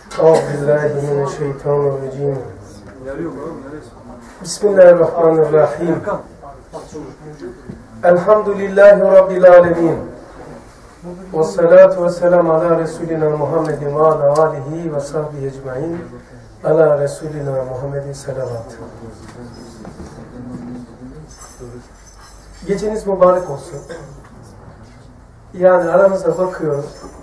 Euzubillahimineşşeytanirracim. Bismillahirrahmanirrahim. Elhamdülillahi Rabbil alemin. Ve salatu ve selamu ala Resulina Muhammedin ve ala alihi ve sahbihi ecmain. Ala Resulina Muhammedin salavat. Geceniz mübarek olsun. Yani aramızda bakıyorum,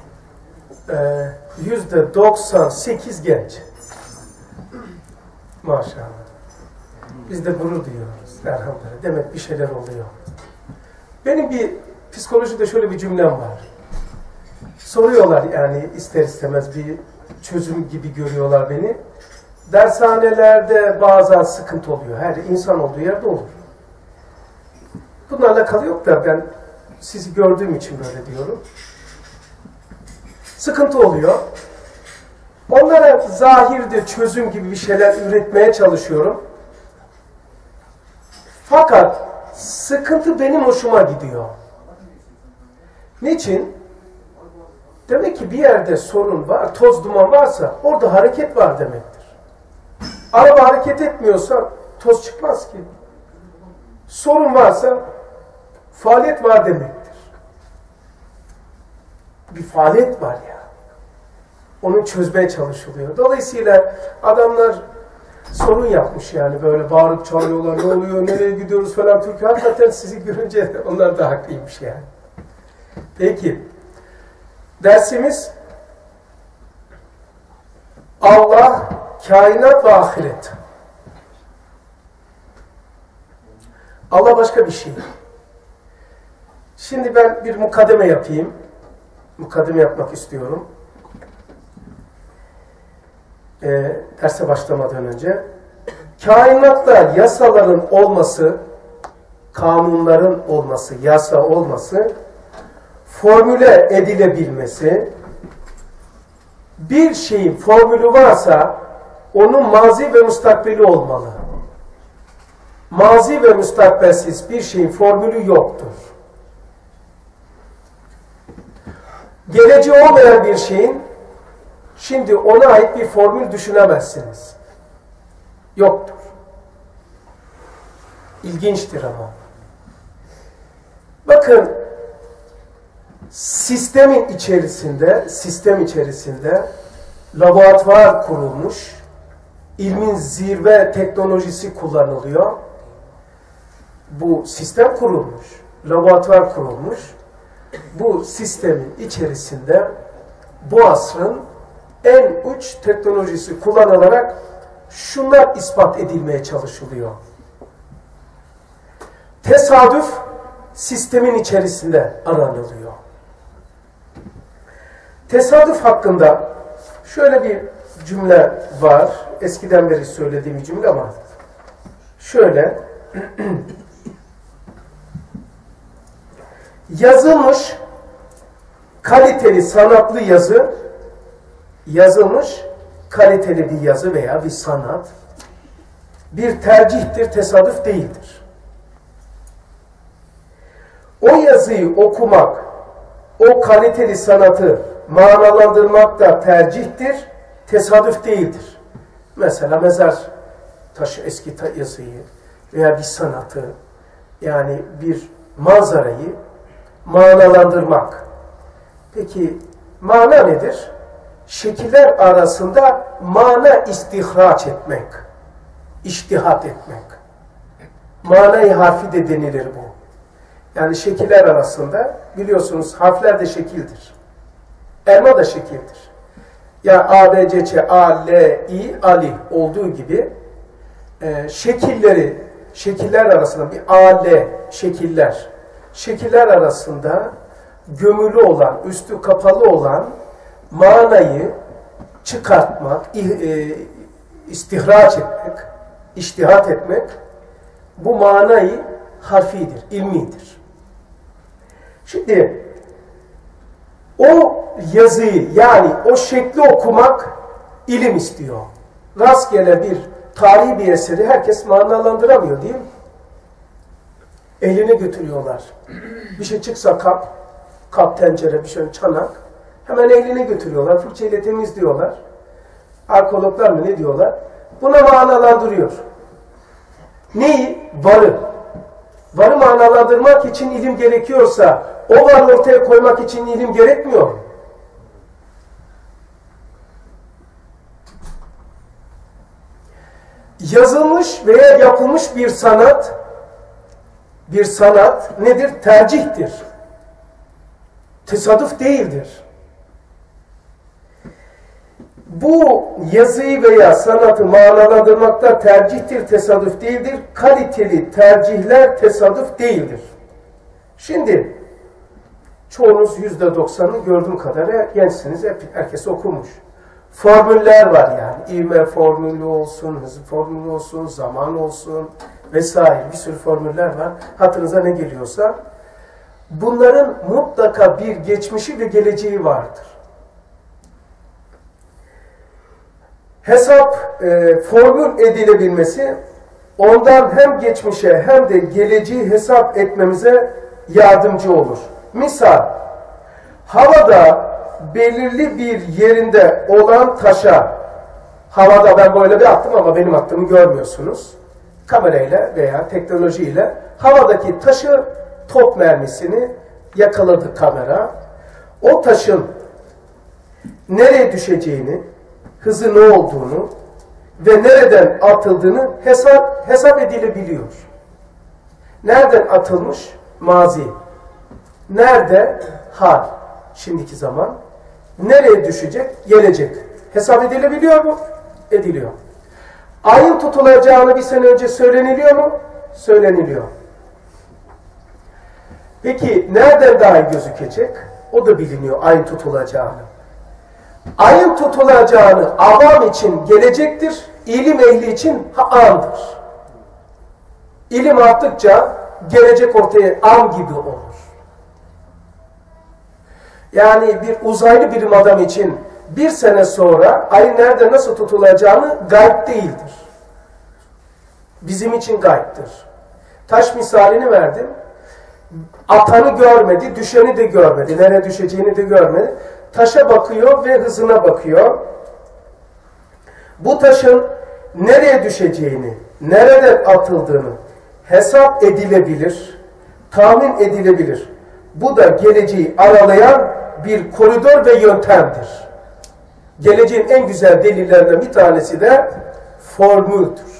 %98 genç. Maşallah. Biz de gurur duyuyoruz. Elhamdülillah. Demek bir şeyler oluyor. Benim bir psikolojide şöyle bir cümlem var. Soruyorlar yani ister istemez bir çözüm gibi görüyorlar beni. Dershanelerde bazen sıkıntı oluyor. Her insan olduğu yerde olur. Bununla alakalı yok da ben sizi gördüğüm için böyle diyorum. Sıkıntı oluyor. Onlara zahirde çözüm gibi bir şeyler üretmeye çalışıyorum. Fakat sıkıntı benim hoşuma gidiyor. Niçin? Demek ki bir yerde sorun var, toz duman varsa orada hareket var demektir. Araba hareket etmiyorsa toz çıkmaz ki. Sorun varsa faaliyet var demektir. Bir faaliyet var ya. Onu çözmeye çalışılıyor. Dolayısıyla adamlar sorun yapmış yani böyle bağırıp çağırıyorlar. Ne oluyor, nereye gidiyoruz falan. Türkiye hakikaten sizi görünce onlar da haklıymış yani. Peki. Dersimiz Allah, kainat ve ahiret. Allah başka bir şey. Şimdi ben bir mukaddeme yapayım. Mukaddeme yapmak istiyorum. Derse başlamadan önce. Kainatta yasaların olması, kanunların olması, yasa olması, formüle edilebilmesi, bir şeyin formülü varsa onun mazi ve müstakbeli olmalı. Mazi ve müstakbelsiz bir şeyin formülü yoktur. Geleceği olmayan bir şeyin şimdi ona ait bir formül düşünemezsiniz. Yoktur. İlginçtir ama. Bakın sistem içerisinde laboratuvar kurulmuş, ilmin zirve teknolojisi kullanılıyor. Bu sistem kurulmuş, laboratuvar kurulmuş. Bu sistemin içerisinde bu asrın en uç teknolojisi kullanılarak şunlar ispat edilmeye çalışılıyor. Tesadüf sistemin içerisinde aranılıyor. Tesadüf hakkında şöyle bir cümle var. Eskiden beri söylediğim bir cümle ama şöyle yazılmış kaliteli sanatlı yazı, yazılmış kaliteli bir yazı veya bir sanat bir tercihtir, tesadüf değildir. O yazıyı okumak, o kaliteli sanatı manalandırmak da tercihtir, tesadüf değildir. Mesela mezar taşı eski yazıyı veya bir sanatı, yani bir manzarayı manalandırmak. Peki mana nedir? Şekiller arasında mana istihraç etmek, içtihat etmek. Mana-i harfi de denilir bu. Yani şekiller arasında biliyorsunuz harfler de şekildir. Elma da şekildir. Ya A, B, C, Ç, A, L, I, Ali olduğu gibi şekiller arasında bir A, L şekiller arasında gömülü olan, üstü kapalı olan manayı çıkartmak, istihraç etmek, içtihat etmek bu manayı harfidir, ilmidir. Şimdi o yazıyı yani o şekli okumak ilim istiyor. Rastgele bir tarihi bir eseri herkes manalandıramıyor değil mi? Eline götürüyorlar. Bir şey çıksa kap tencere, bir şey çanak hemen eline götürüyorlar. Fırçayla temizliyorlar. Arkeologlar mı ne diyorlar? Buna manalandırıyor. Neyi? Varı. Varı manalandırmak için ilim gerekiyorsa o varı ortaya koymak için ilim gerekmiyor. Yazılmış veya yapılmış bir sanat nedir? Tercihtir. Tesadüf değildir. Bu yazıyı veya sanatı manalandırmakta tercihtir, tesadüf değildir. Kaliteli tercihler tesadüf değildir. Şimdi çoğunuz %90'ı gördüğüm kadarıyla gençsiniz, herkes okumuş. Formüller var yani. İvme formülü olsun, hız formülü olsun, zaman olsun vesaire bir sürü formüller var. Hatırınıza ne geliyorsa. Bunların mutlaka bir geçmişi ve geleceği vardır. Hesap formül edilebilmesi ondan hem geçmişe hem de geleceği hesap etmemize yardımcı olur. Misal, havada belirli bir yerinde olan taşa, havada ben böyle bir attım ama benim attığımı görmüyorsunuz. Kamerayla veya teknolojiyle havadaki taşı, top mermisini yakaladı kamera. O taşın nereye düşeceğini, hızı ne olduğunu ve nereden atıldığını hesap edilebiliyor. Nereden atılmış? Mazi. Nerede? Hal. Şimdiki zaman. Nereye düşecek? Gelecek. Hesap edilebiliyor mu? Ediliyor. Ayın tutulacağını bir sene önce söyleniliyor mu? Söyleniliyor. Peki nereden daha iyi gözükecek? O da biliniyor ayın tutulacağını. Ayın tutulacağını avam için gelecektir, ilim ehli için andır. İlim arttıkça gelecek ortaya an gibi olur. Yani bir uzaylı bilim adam için bir sene sonra ayın nerede nasıl tutulacağını gayb değildir. Bizim için gaybdir. Taş misalini verdim. Atanı görmedi, düşeni de görmedi. Nereye düşeceğini de görmedi. Taşa bakıyor ve hızına bakıyor. Bu taşın nereye düşeceğini, nereden atıldığını hesap edilebilir, tahmin edilebilir. Bu da geleceği aralayan bir koridor ve yöntemdir. Geleceğin en güzel delillerinden bir tanesi de formüldür.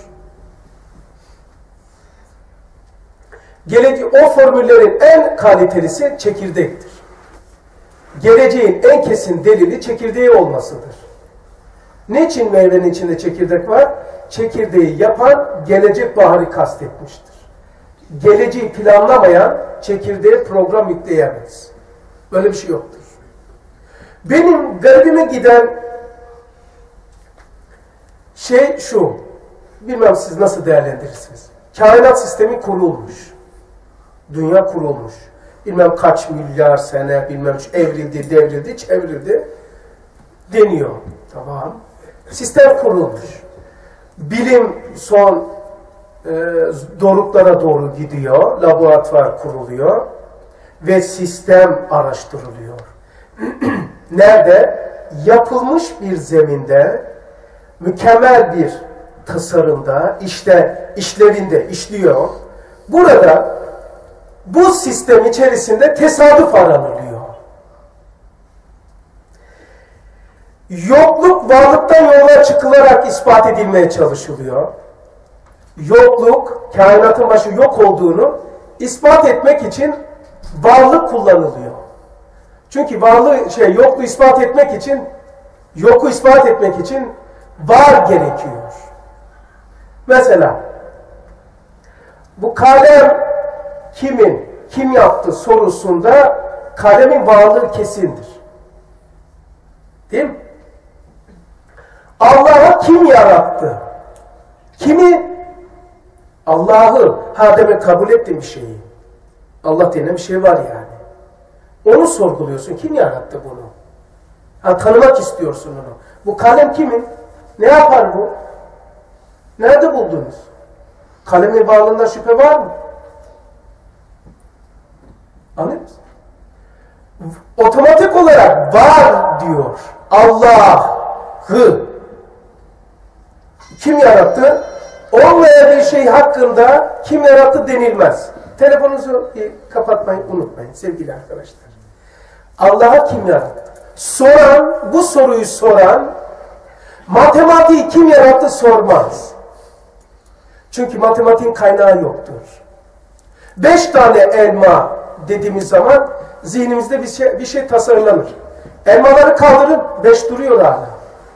O formüllerin en kalitelisi çekirdektir. Geleceğin en kesin delili çekirdeği olmasıdır. Niçin meyvenin içinde çekirdek var? Çekirdeği yapan gelecek baharı kastetmiştir. Geleceği planlamayan çekirdeğe program yükleyemez. Böyle bir şey yoktur. Benim garibime giden şey şu, bilmem siz nasıl değerlendirirsiniz. Kainat sistemi kurulmuş. Dünya kurulmuş. Bilmem kaç milyar sene, bilmem evrildi, devrildi, çevrildi deniyor. Tamam. Sistem kurulmuş. Bilim son doruklara doğru gidiyor. Laboratuvar kuruluyor. Ve sistem araştırılıyor. Nerede? Yapılmış bir zeminde, mükemmel bir tasarımda, işlevinde işliyor. Burada bu sistem içerisinde tesadüf aranılıyor. Yokluk varlıktan yola çıkılarak ispat edilmeye çalışılıyor. Yokluk, kainatın başı yok olduğunu ispat etmek için varlık kullanılıyor. Çünkü yokluğu ispat etmek için, yoku ispat etmek için var gerekiyor. Mesela bu kalem kimin, kim yaptı sorusunda kalemin varlığı kesindir. Değil mi? Allah'ı kim yarattı? Kimi? Allah'ı. Demek kabul ettiğim bir şeyi. Allah denen bir şey var yani. Onu sorguluyorsun. Kim yarattı bunu? Tanımak istiyorsun onu. Bu kalem kimin? Ne yapar bu? Nerede buldunuz? Kalemin varlığında şüphe var mı? Anlıyor musun? Otomatik olarak var diyor. Allah'ı. Kim yarattı? Olmayan bir şey hakkında kim yarattı denilmez. Telefonunuzu kapatmayın, unutmayın sevgili arkadaşlar. Allah'a kim yarattı? Soran, bu soruyu soran, matematiği kim yarattı sormaz. Çünkü matematiğin kaynağı yoktur. 5 tane elma dediğimiz zaman zihnimizde bir şey tasarlanır. Elmaları kaldırın, 5 duruyor hala.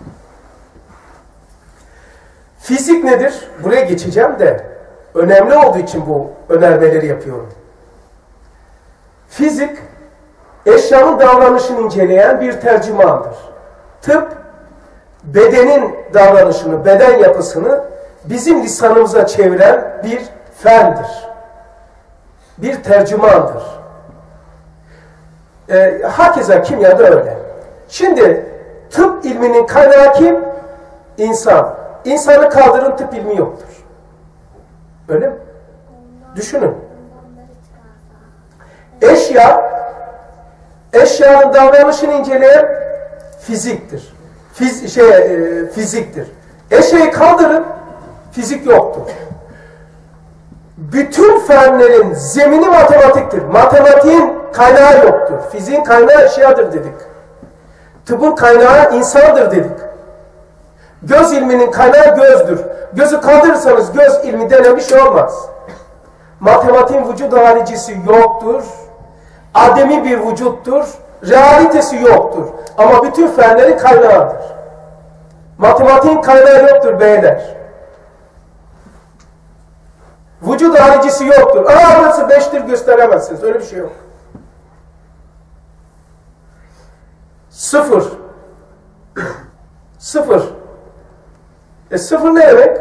Fizik nedir? Buraya geçeceğim de önemli olduğu için bu önermeleri yapıyorum. Fizik, eşyanın davranışını inceleyen bir tercümandır. Tıp, bedenin davranışını, beden yapısını bizim lisanımıza çeviren bir fendir. Bir tercümandır. Hakeza kimyada öyle. Şimdi tıp ilminin kaynağı kim? İnsan. İnsanı kaldırın, tıp ilmi yoktur. Öyle mi? Düşünün. Eşyanın davranışını inceleyen fiziktir. Fiziktir. Eşeği kaldırın, fizik yoktur. Bütün fenlerin zemini matematiktir. Matematiğin kaynağı yoktur. Fiziğin kaynağı eşyadır dedik. Tıbbın kaynağı insandır dedik. Göz ilminin kaynağı gözdür. Gözü kaldırırsanız göz ilmi denen bir şey olmaz. Matematiğin vücut haricisi yoktur. Ademi bir vücuttur. Realitesi yoktur. Ama bütün fenlerin kaynağıdır. Matematiğin kaynağı yoktur beyler. Vücut haricisi yoktur. Burası 5'tir gösteremezsiniz. Öyle bir şey yok. 0. 0. 0 ne demek?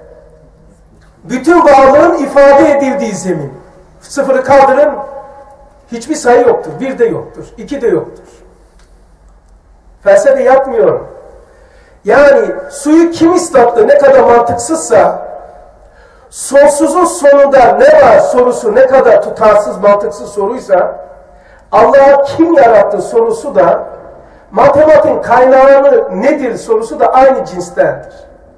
Bütün varlığın ifade edildiği zemin. 0'ı kaldırın, hiçbir sayı yoktur. 1 de yoktur. 2 de yoktur. Felsefe yapmıyorum. Yani suyu kim ıslattı ne kadar mantıksızsa, sonsuzun sonunda ne var sorusu ne kadar tutarsız, mantıksız soruysa, Allah'a kim yarattı sorusu da, matematiğin kaynağı nedir sorusu da aynı cinstendir.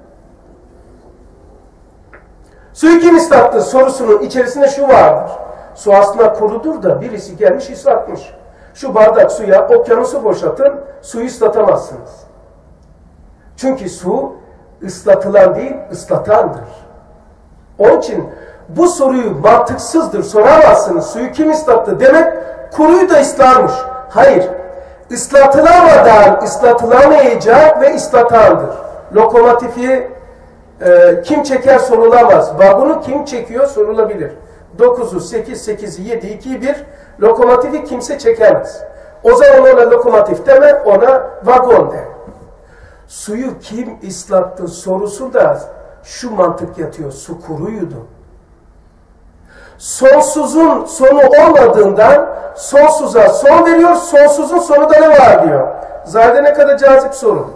Suyu kim ıslattı sorusunun içerisinde şu vardır. Su aslında kurudur da birisi gelmiş ıslatmış. Şu bardak suya okyanusu boşaltın, suyu ıslatamazsınız. Çünkü su ıslatılan değil, ıslatandır. Onun için bu soruyu mantıksızdır, soramazsınız. Suyu kim ıslattı demek, kuruyu da ıslarmış. Hayır, ıslatılamadan ıslatılamayacak ve ıslatandır. Lokomotifi kim çeker sorulamaz. Vagonu kim çekiyor sorulabilir. 9'u, 8, 8'i, 7, 2'yi 1. Lokomotifi kimse çekemez. O zaman ona lokomotif deme, ona vagon de. Suyu kim ıslattı sorusu da şu mantık yatıyor. Su kuruydu. Sonsuzun sonu olmadığından sonsuza son veriyor. Sonsuzun sonunda ne var diyor. Zaten ne kadar cazip soru.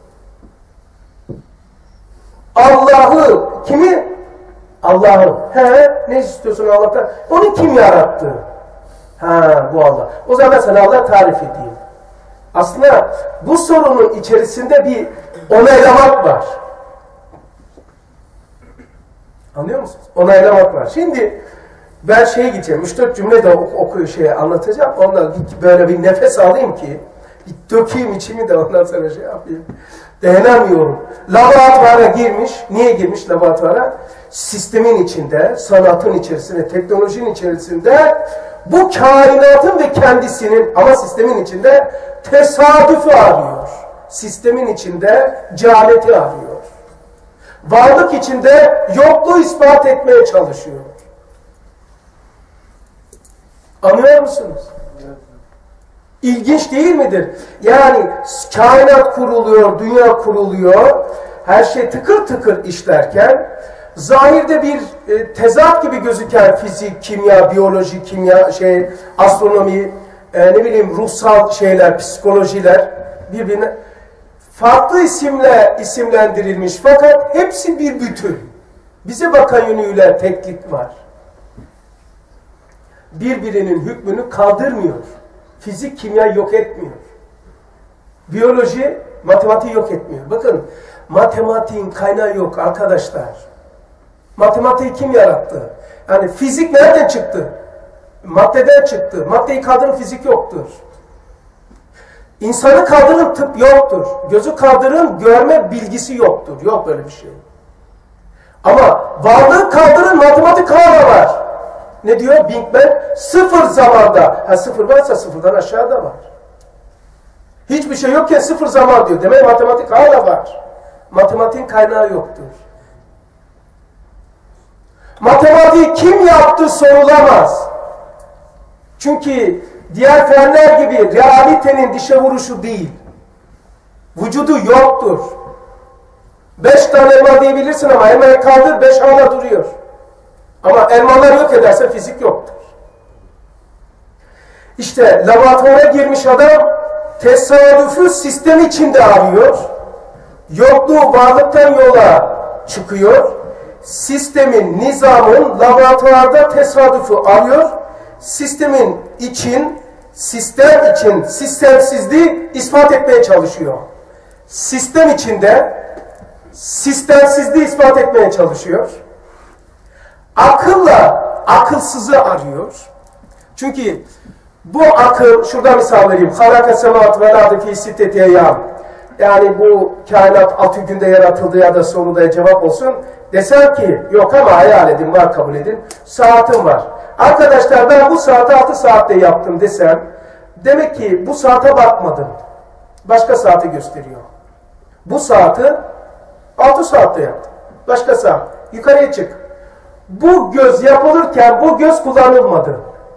Allah'ı kimi? Allah'ı. Ne istiyorsun Allah'tan? Onu kim yarattı? Bu Allah. O zaman ben sana Allah tarif edeyim. Aslında bu sorunun içerisinde bir onaylamak var. Anlıyor musunuz? Onaylamak var. Şimdi ben gideceğim. 3-4 cümle de anlatacağım. Ondan böyle bir nefes alayım ki dökeyim içimi de ondan sonra yapayım. Dayanamıyorum. Laboratuvara girmiş. Niye girmiş laboratuvara? Sistemin içinde, sanatın içerisinde, teknolojinin içerisinde bu kainatın ve kendisinin ama sistemin içinde tesadüfü arıyor. Sistemin içinde cehaleti arıyor. Varlık içinde yokluğu ispat etmeye çalışıyor. Anlıyor musunuz? İlginç değil midir? Yani kainat kuruluyor, dünya kuruluyor, her şey tıkır tıkır işlerken, zahirde bir tezat gibi gözüken fizik, kimya, biyoloji, astronomi, ruhsal şeyler, psikolojiler birbirine farklı isimle isimlendirilmiş fakat hepsi bir bütün. Bize bakan yönüyle teklik var. Birbirinin hükmünü kaldırmıyor. Fizik, kimya yok etmiyor. Biyoloji Matematiği yok etmiyor. Bakın, matematiğin kaynağı yok arkadaşlar. Matematiği kim yarattı? Yani fizik nereden çıktı? Maddeden çıktı. Maddeyi kaldırın fizik yoktur. İnsanı kaldırın tıp yoktur. Gözü kaldırın görme bilgisi yoktur. Yok böyle bir şey. Ama varlığı kaldırın matematik hala var. Ne diyor Big Bang? Sıfır zamanda. Ha, sıfır varsa sıfırdan aşağıda var. Hiçbir şey yokken sıfır zaman diyor. Demek matematik hala var. Matematiğin kaynağı yoktur. Matematiği kim yaptı sorulamaz. Çünkü diğer fenler gibi realitenin dişe vuruşu değil. Vücudu yoktur. 5 tane elma diyebilirsin ama elmayı kaldır 5 hala duruyor. Ama elmalar yok ederse fizik yoktur. İşte laboratuvara girmiş adam tesadüfü sistem içinde arıyor. Yokluğu varlıktan yola çıkıyor. Sistemin, nizamın laboratuvarda tesadüfü arıyor. Sistemin için, sistem için sistemsizliği ispat etmeye çalışıyor. Sistem içinde sistemsizliği ispat etmeye çalışıyor. Akılla akılsızı arıyor. Çünkü bu akıl, şurada misal vereyim. Halaka semavat ve ardı fi sitteti eyyam. Yani bu kainat 6 günde yaratıldı ya da soruda cevap olsun. Desem ki yok ama hayal edin, var kabul edin. Saatim var. Arkadaşlar ben bu saati 6 saatte yaptım desem, demek ki bu saate bakmadım. Başka saati gösteriyor. Bu saati 6 saatte yaptım. Başka saat. Yukarıya çık. Bu göz yapılırken bu göz kullanılmadı.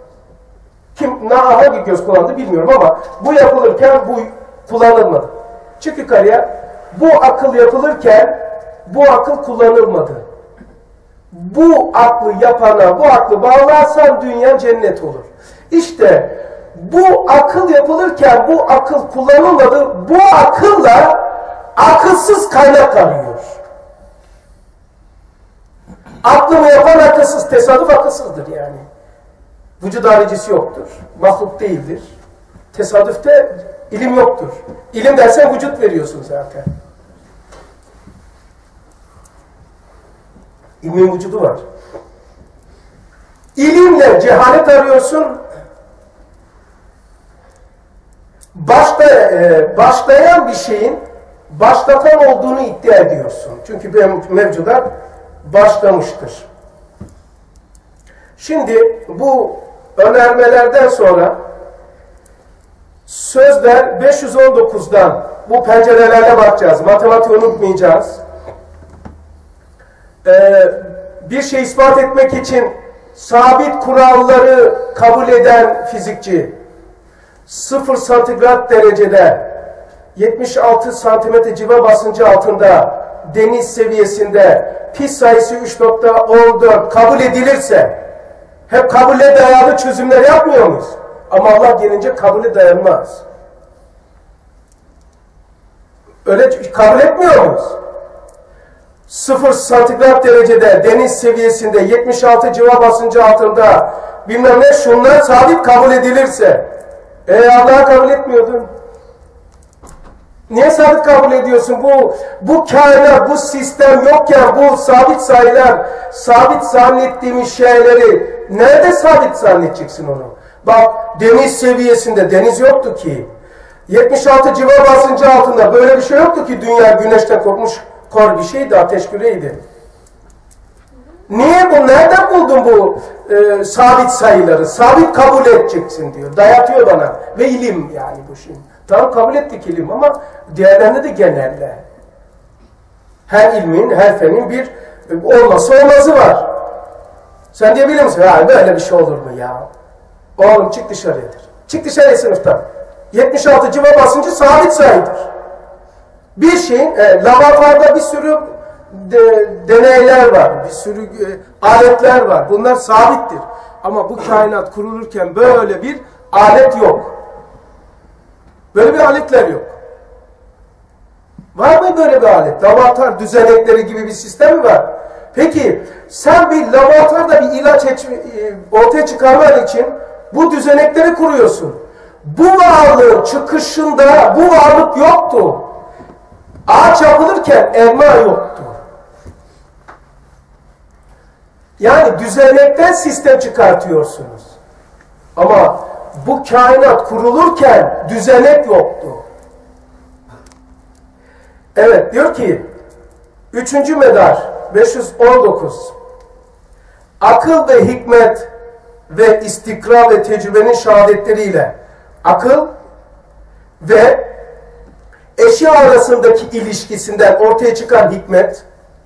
Hangi göz kullandı bilmiyorum ama bu yapılırken bu kullanılmadı. Çık yukarıya. Bu akıl yapılırken bu akıl kullanılmadı. Bu aklı yapana, bu aklı bağlarsan dünya cennet olur. İşte bu akıl yapılırken bu akıl kullanılmadı. Bu akılla akılsız kaynak arıyor. Aklımı yapan akılsız, tesadüf akılsızdır yani. Vücut haricisi yoktur. Mahluk değildir. Tesadüfte ilim yoktur. İlim dersen vücut veriyorsun zaten. İlmin vücudu var. İlimle cehalet arıyorsun. Başlayan bir şeyin başlatan olduğunu iddia ediyorsun. Çünkü mevcudat başlamıştır. Şimdi bu önermelerden sonra sözler 519'dan bu pencerelerle bakacağız. Matematiği unutmayacağız. Bir şey ispat etmek için sabit kuralları kabul eden fizikçi 0 santigrat derecede 76 santimetre civa basıncı altında deniz seviyesinde pi sayısı 3.14 kabul edilirse hep kabule dayalı çözümler yapmıyor muyuz? Ama Allah gelince kabule dayanmaz. Öyle kabul etmiyor muyuz? 0 santigrat derecede deniz seviyesinde 76 civa basıncı altında bilmem ne şunlar sabit kabul edilirse Allah'a kabul etmiyordun. Niye sabit kabul ediyorsun? Bu kainat, bu sistem yokken bu sabit sayılar, sabit zannettiğimiz şeyleri nerede sabit zannedeceksin onu? Bak deniz seviyesinde deniz yoktu ki. 76 civa basıncı altında böyle bir şey yoktu ki dünya güneşten kopmuş kor bir şeydi, ateş küreydi. Niye bu? Nereden buldun bu sabit sayıları? Sabit kabul edeceksin diyor. Dayatıyor bana. Ve ilim yani bu şimdi. Tamam kabul ettik ilim ama diğerlerinde de genelde. Her ilmin, her fenin bir olması olmazı var. Sen diyebilir misin? Ya böyle bir şey olur mu ya? Oğlum çık dışarıyadır. Çık dışarıya sınıftan. 76 civa basıncı sabit sayıdır. Bir şeyin, laboratuvarda bir sürü deneyler var, bir sürü aletler var. Bunlar sabittir. Ama bu kainat kurulurken böyle bir alet yok. Böyle bir aletler yok. Var mı böyle bir alet? Laboratuvar düzenekleri gibi bir sistem mi var? Peki sen bir laboratuvarda bir ilaç ortaya çıkarman için bu düzenekleri kuruyorsun. Bu varlığın çıkışında bu varlık yoktu. Ağaç yapılırken elma yoktu. Yani düzenekten sistem çıkartıyorsunuz. Ama bu kainat kurulurken düzenek yoktu. Evet, diyor ki 3. medar 519 akıl ve hikmet ve istikrar ve tecrübenin şehadetleriyle akıl ve eşya arasındaki ilişkisinden ortaya çıkan hikmet,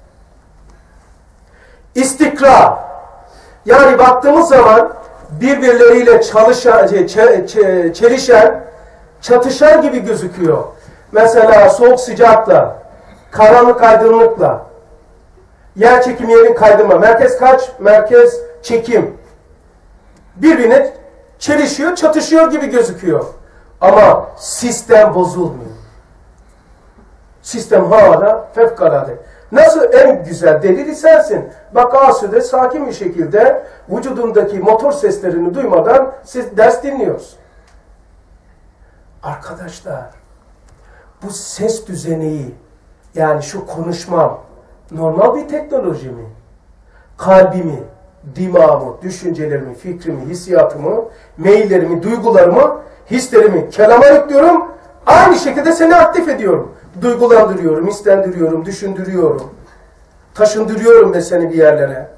istikrar, yani baktığımız zaman birbirleriyle çelişen, çatışan gibi gözüküyor. Mesela soğuk sıcakla, karanlık aydınlıkla, yer çekimi yerin kaydırma. Merkez kaç? Merkez çekim. Birbirine çelişiyor, çatışıyor gibi gözüküyor. Ama sistem bozulmuyor. Sistem hala fevkalade. Nasıl en güzel delili sensin. Bak Asude sakin bir şekilde vücudundaki motor seslerini duymadan siz ders dinliyorsun. Arkadaşlar, bu ses düzeneyi, yani şu konuşmam normal bir teknoloji mi? Kalbimi, dimağımı, düşüncelerimi, fikrimi, hissiyatımı, meyillerimi, duygularımı, hislerimi kelama yüklüyorum. Aynı şekilde seni aktif ediyorum. Duygulandırıyorum, hislendiriyorum, düşündürüyorum. Taşındırıyorum ve seni bir yerlere.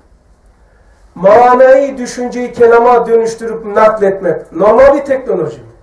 Manayı, düşünceyi kelama dönüştürüp nakletmek normal bir teknoloji mi?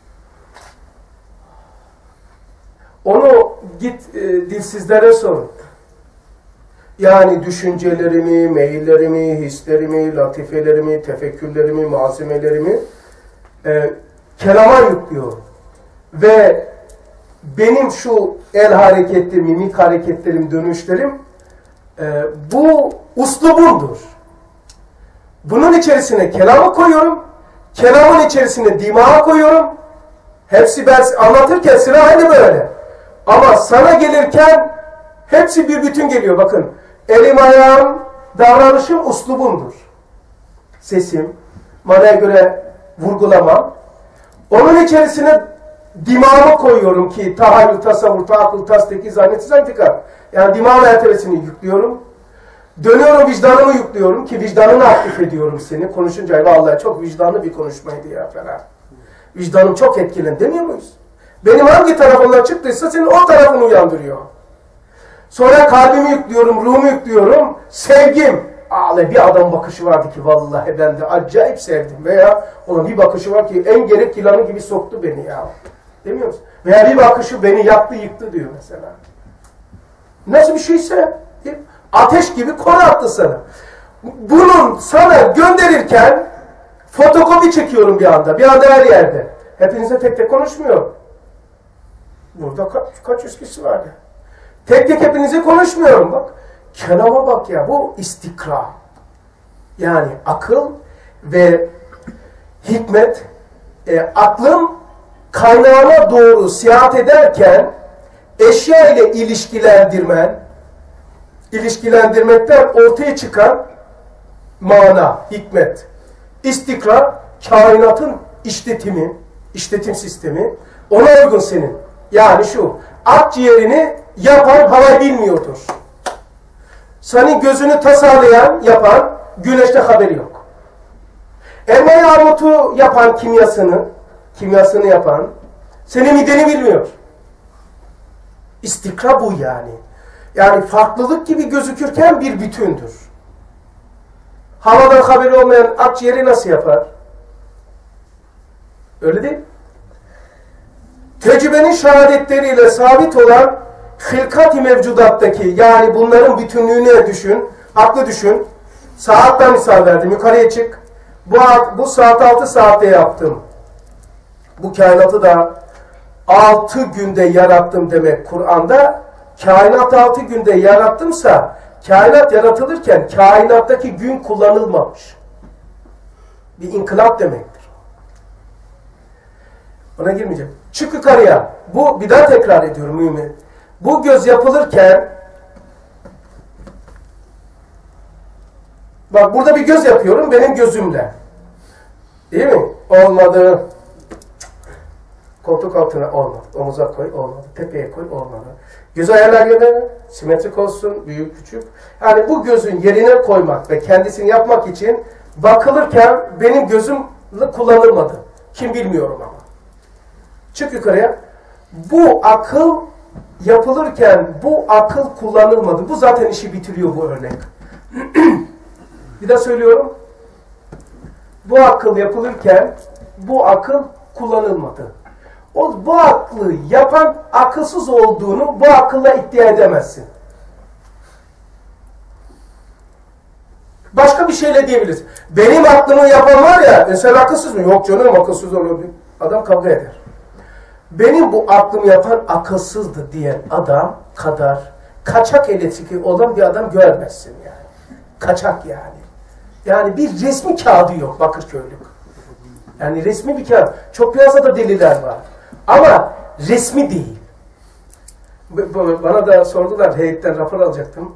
Onu git dilsizlere sorun. Yani düşüncelerimi, meyillerimi, hislerimi, latifelerimi, tefekkürlerimi, malzemelerimi kelama yüklüyorum. Ve benim şu el hareketlerim, mimik hareketlerim, dönüşlerim bu uslubumdur. Bunun içerisine kelamı koyuyorum. Kelamın içerisine dimağı koyuyorum. Hepsi ben anlatırken sıra aynı böyle. Ama sana gelirken hepsi bir bütün geliyor. Bakın, elim, ayağım, davranışım uslubumdur. Sesim, manaya göre vurgulamam. Onun içerisine dimağımı koyuyorum ki tahayyül, tasavvur, taakıl, tasdiki, zannet, zantika. Yani dimağ mertebesini yüklüyorum. Dönüyorum, vicdanımı yüklüyorum ki vicdanını aktif ediyorum seni. Konuşunca vallahi çok vicdanlı bir konuşmaydı ya falan. Vicdanım çok etkilen demiyor muyuz? Benim hangi tarafımdan çıktıysa senin o tarafını uyandırıyor. Sonra kalbimi yüklüyorum, ruhumu yüklüyorum. Sevgim. Bir adam bakışı vardı ki vallahi ben de acayip sevdim. Veya onun bir bakışı var ki en gerek yılanı gibi soktu beni ya. Demiyor musun? Veya bir bakışı beni yaktı yıktı diyor mesela. Nasıl bir şeyse ateş gibi kor attı sana. Bunun sana gönderirken fotokopi çekiyorum bir anda. Bir anda her yerde. Hepinize tek tek konuşmuyorum. Burada kaç yüz kişi vardı. Tek tek hepinize konuşmuyorum bak. Kelama bak ya, bu istikrar. Yani akıl ve hikmet, aklın kaynağına doğru seyahat ederken eşya ile ilişkilendirmekten ortaya çıkan mana, hikmet, istikrar, kainatın işletim sistemi, ona uygun senin. Yani şu, akciğerini yapan havayı bilmiyordur. Senin gözünü tasarlayan, yapan, güneşte haberi yok. Elmayı armutu yapan kimyasını yapan, senin mideni bilmiyor. İstikrar bu yani. Yani farklılık gibi gözükürken bir bütündür. Havadan haberi olmayan akciğeri nasıl yapar? Öyle değil. Tecrübenin şehadetleriyle sabit olan hilkat-i mevcudattaki, yani bunların bütünlüğüne düşün, aklı düşün. Saatten misal verdim, yukarıya çık. Bu saat 6 saatte yaptım. Bu kainatı da 6 günde yarattım demek Kur'an'da. Kainat 6 günde yarattımsa, kainat yaratılırken kainattaki gün kullanılmamış. Bir inkılap demektir. Ona girmeyeceğim. Çık yukarıya. Bu bir daha tekrar ediyorum mümin. Bu göz yapılırken, bak burada bir göz yapıyorum benim gözümle. Değil mi? Olmadı. Koltuk altına olmadı. Omuza koy olmadı. Tepeye koy olmadı. Göz ayarlar yönü simetrik olsun. Büyük küçük. Yani bu gözün yerine koymak ve kendisini yapmak için bakılırken benim gözüm kullanılmadı. Kim bilmiyorum ama. Çık yukarıya. Bu akıl yapılırken bu akıl kullanılmadı. Bu zaten işi bitiriyor bu örnek. Bir daha söylüyorum. Bu akıl yapılırken bu akıl kullanılmadı. Bu aklı yapan akılsız olduğunu bu akılla iddia edemezsin. Başka bir şeyle diyebilirsin. Benim aklımı yapan var ya, sen akılsız mı? Yok canım, akılsız olur. Adam kavga eder. Benim bu aklımı yapan akılsızdı diyen adam kadar kaçak elektrikli olan bir adam görmezsin yani. Kaçak yani. Yani bir resmi kağıdı yok Bakırköylük. Yani resmi bir kağıt. Çok piyasada deliler var. Ama resmi değil. Bana da sordular, heyetten rapor alacaktım.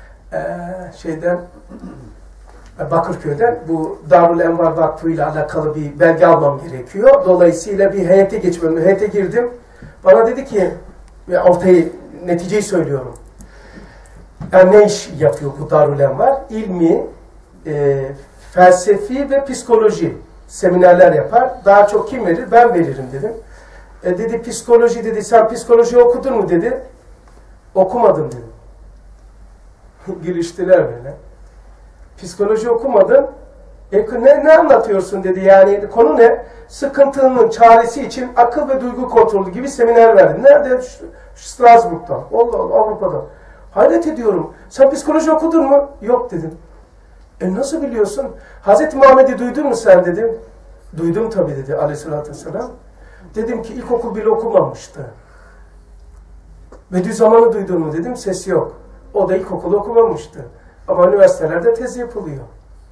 Bakırköy'den bu Darül Envar Vakfı ile alakalı bir belge almam gerekiyor. Dolayısıyla bir heyete geçmem. Heyete girdim. Bana dedi ki, ortaya neticeyi söylüyorum. Yani ne iş yapıyor bu Darül Envar? İlmi, felsefi ve psikoloji seminerler yapar. Daha çok kim verir? Ben veririm dedim. Dedi psikoloji dedi. Sen psikoloji okudun mu dedi. Okumadım dedim. Giriştiler böyle. Psikoloji okumadın. Ne anlatıyorsun dedi. Yani konu ne? Sıkıntının çaresi için akıl ve duygu kontrolü gibi seminer verdim. Nerede? Strasbourg'da. Allah Allah, Avrupa'da. Hayret ediyorum. Sen psikoloji okudun mu? Yok dedim. Nasıl biliyorsun? Hazreti Muhammed'i duydun mu sen dedim. Duydum tabii dedi aleyhissalatü vesselam. Dedim ki ilkokul bile okumamıştı. Bediüzzaman'ı duydun mu dedim. Ses yok. O da ilkokulu okumamıştı. Ama üniversitelerde tez yapılıyor.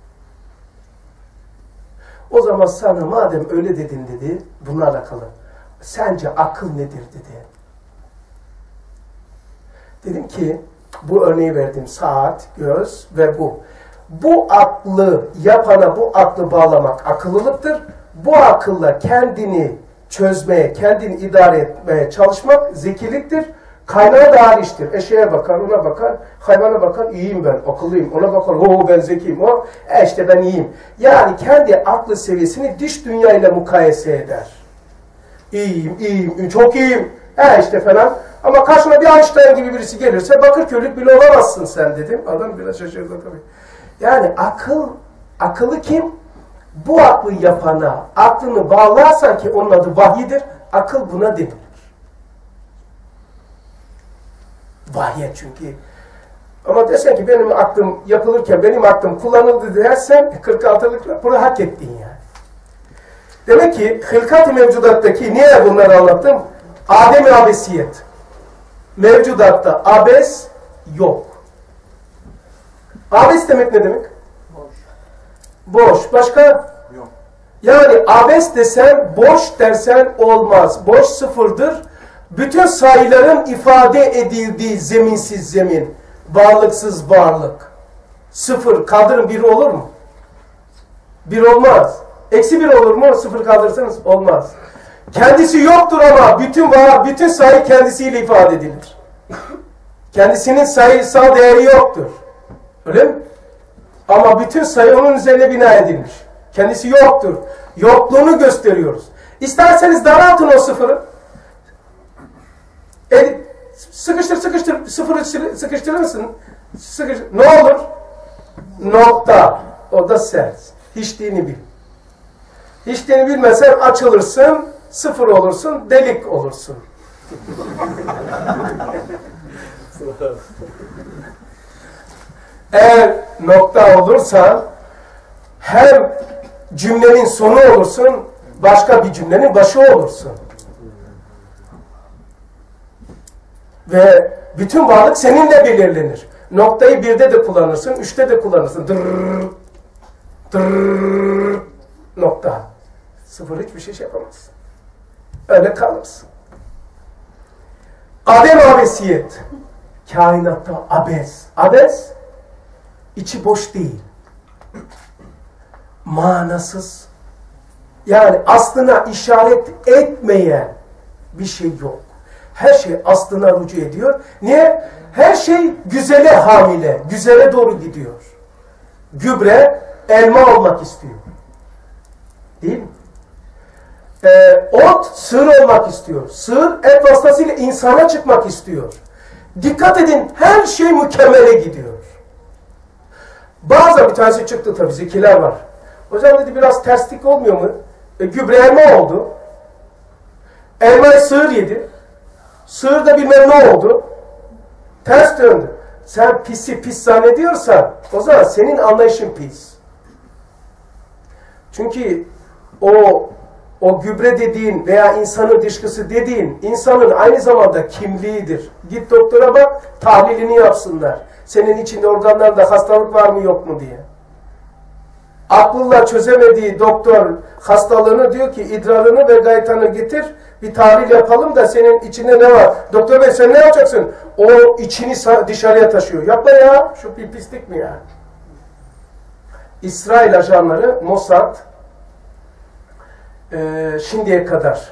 O zaman sana madem öyle dedin dedi, bununla alakalı. Sence akıl nedir dedi. Dedim ki, bu örneği verdim. Saat, göz ve bu. Bu aklı yapana bu aklı bağlamak akıllılıktır. Bu akılla kendini çözmeye, kendini idare etmeye çalışmak zekiliktir. Kaynağı da hariçtir. Eşeğe bakar, ona bakar, hayvana bakar, iyiyim ben, akıllıyım. Ona bakar, ben zekiyim, işte ben iyiyim. Yani kendi aklı seviyesini dış dünyayla mukayese eder. İyiyim, çok iyiyim. İşte falan. Ama karşına bir Einstein gibi birisi gelirse Bakırköylük bile olamazsın sen dedim. Adam biraz şaşırdı tabii. Yani akıllı kim? Bu aklı yapana, aklını bağlarsan ki onun adı vahyidir, akıl buna denilir. Vahiyet çünkü. Ama desen ki benim aklım yapılırken benim aklım kullanıldı dersen 46'lık raporu hak ettin yani. Demek ki hılkat-ı mevcudattaki niye bunları anlattım? Adem-i abesiyet. Mevcudatta abes yok. Abes demek ne demek? Boş. Başka? Yok. Yani abes desen, boş dersen olmaz. Boş sıfırdır. Bütün sayıların ifade edildiği zeminsiz zemin. Varlıksız varlık. Sıfır. Kaldırın bir olur mu? Bir olmaz. Eksi bir olur mu? Sıfır kaldırırsanız olmaz. Kendisi yoktur ama bütün sayı kendisiyle ifade edilir. Kendisinin sayısal değeri yoktur. Öyle mi? Ama bütün sayı onun üzerine bina edilmiş. Kendisi yoktur. Yokluğunu gösteriyoruz. İsterseniz daraltın o sıfırı. Sıkıştır. Sıfırı sıkıştırır mısın? Ne olur? Nokta. O da sen. Hiçliğini bil. Hiçliğini bilmezsen açılırsın, sıfır olursun, delik olursun. Eğer nokta olursa hem cümlenin sonu olursun, başka bir cümlenin başı olursun. Ve bütün varlık seninle belirlenir. Noktayı 1'de de kullanırsın, 3'te de kullanırsın. Dırrrr, nokta. Sıfır hiçbir şey yapamazsın. Öyle kalırsın. Adem abesiyet. Kainatta abes. Abes, içi boş değil. Manasız. Yani aslına işaret etmeyen, bir şey yok. Her şey aslına rücu ediyor. Niye? Her şey güzele hamile, güzele doğru gidiyor. Gübre elma olmak istiyor. Değil mi? Ot sığır olmak istiyor. Sığır et vasıtasıyla insana çıkmak istiyor. Dikkat edin, her şey mükemmele gidiyor. Bazen bir tanesi çıktı tabii, zekiler var. Hocam dedi, biraz terslik olmuyor mu? Gübre elma oldu. Elmayı sığır yedi. Sığır da bilmem ne oldu. Ters döndü. Sen pisi pis zannediyorsan o zaman senin anlayışın pis. Çünkü o gübre dediğin veya insanın dışkısı dediğin insanın aynı zamanda kimliğidir. Git doktora bak, tahlilini yapsınlar. Senin içinde organlarda hastalık var mı yok mu diye. Aklıyla çözemediği doktor hastalığını diyor ki idrarını ve gaytanı getir, bir tahlil yapalım da senin içinde ne var? Doktor bey sen ne yapacaksın? O içini dışarıya taşıyor. Yapma ya, şu bir pislik mi ya? İsrail ajanları Mossad şimdiye kadar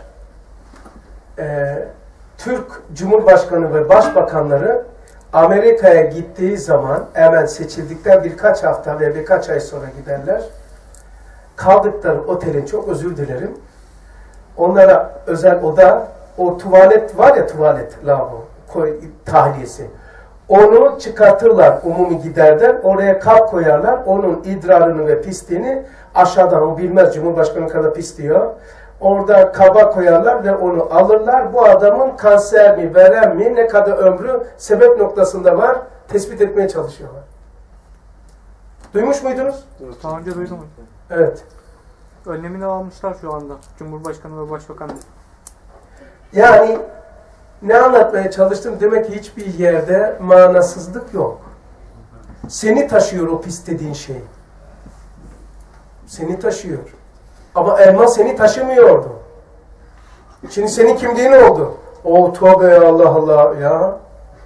Türk Cumhurbaşkanı ve Başbakanları Amerika'ya gittiği zaman hemen seçildikten birkaç hafta ve birkaç ay sonra giderler. Kaldıkları otelin, çok özür dilerim, onlara özel oda, o tuvalet var ya, tuvalet, lavabo, tahliyesi. Onu çıkartırlar umumi giderden, oraya kap koyarlar, onun idrarını ve pisliğini aşağıdan, o bilmez Cumhurbaşkanı kadar pis diyor. Orada kaba koyarlar ve onu alırlar. Bu adamın kanser mi, verem mi, ne kadar ömrü, sebep noktasında var, tespit etmeye çalışıyorlar. Duymuş muydunuz? Daha önce duydum. Evet. Önlemini almışlar şu anda. Cumhurbaşkanı ve Başbakan. Yani ne anlatmaya çalıştım? Demek ki hiçbir yerde manasızlık yok. Seni taşıyor o pis dediğin şey. Seni taşıyor. Ama elma seni taşımıyordu. Şimdi senin kimliğin oldu. O tövbe ya, Allah Allah ya.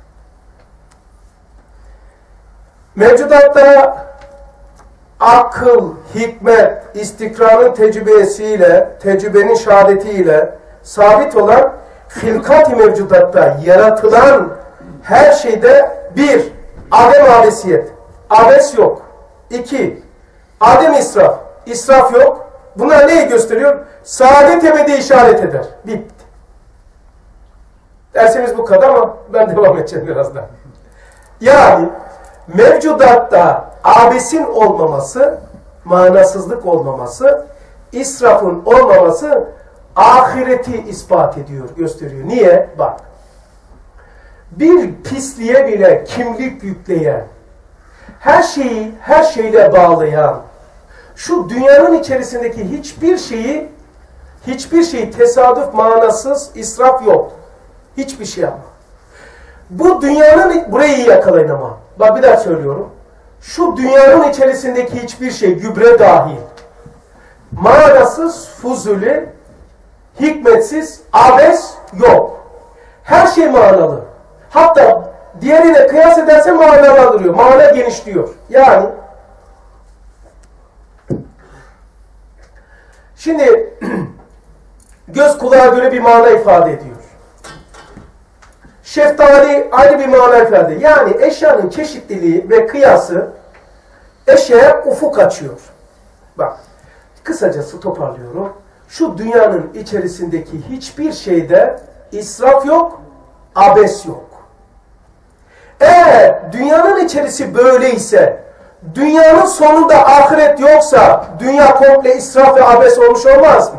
Mevcudatta akıl, hikmet, istikrarın tecrübesiyle, tecrübenin şehadetiyle sabit olan hilkat-i mevcudatta yaratılan her şeyde bir, adem abesiyet. Abes yok. İki, adem israf. İsraf yok. Bunlar neyi gösteriyor? Saadet ebedi işaret eder. Bitti. Dersimiz bu kadar ama ben devam edeceğim birazdan. Yani mevcudatta abesin olmaması, manasızlık olmaması, israfın olmaması ahireti ispat ediyor, gösteriyor. Niye? Bak. Bir pisliğe bile kimlik yükleyen, her şeyi her şeyle bağlayan, şu dünyanın içerisindeki hiçbir şeyi tesadüf, manasız, israf yok. Hiçbir şey ama. Bu dünyanın, burayı iyi yakalayın ama. Bak bir daha söylüyorum. Şu dünyanın içerisindeki hiçbir şey, gübre dahil, manasız, fuzuli, hikmetsiz, abes yok. Her şey manalı. Hatta diğerine kıyas ederse manalandırıyor. Mana genişliyor. Yani şimdi göz kulağa göre bir mana ifade ediyor. Şeftali ayrı bir mana ifade ediyor. Yani eşyanın çeşitliliği ve kıyası eşyaya ufuk açıyor. Bak, kısacası toparlıyorum. Şu dünyanın içerisindeki hiçbir şeyde israf yok, abes yok. Eğer dünyanın içerisi böyleyse, dünyanın sonunda ahiret yoksa, dünya komple israf ve abes olmuş olmaz mı?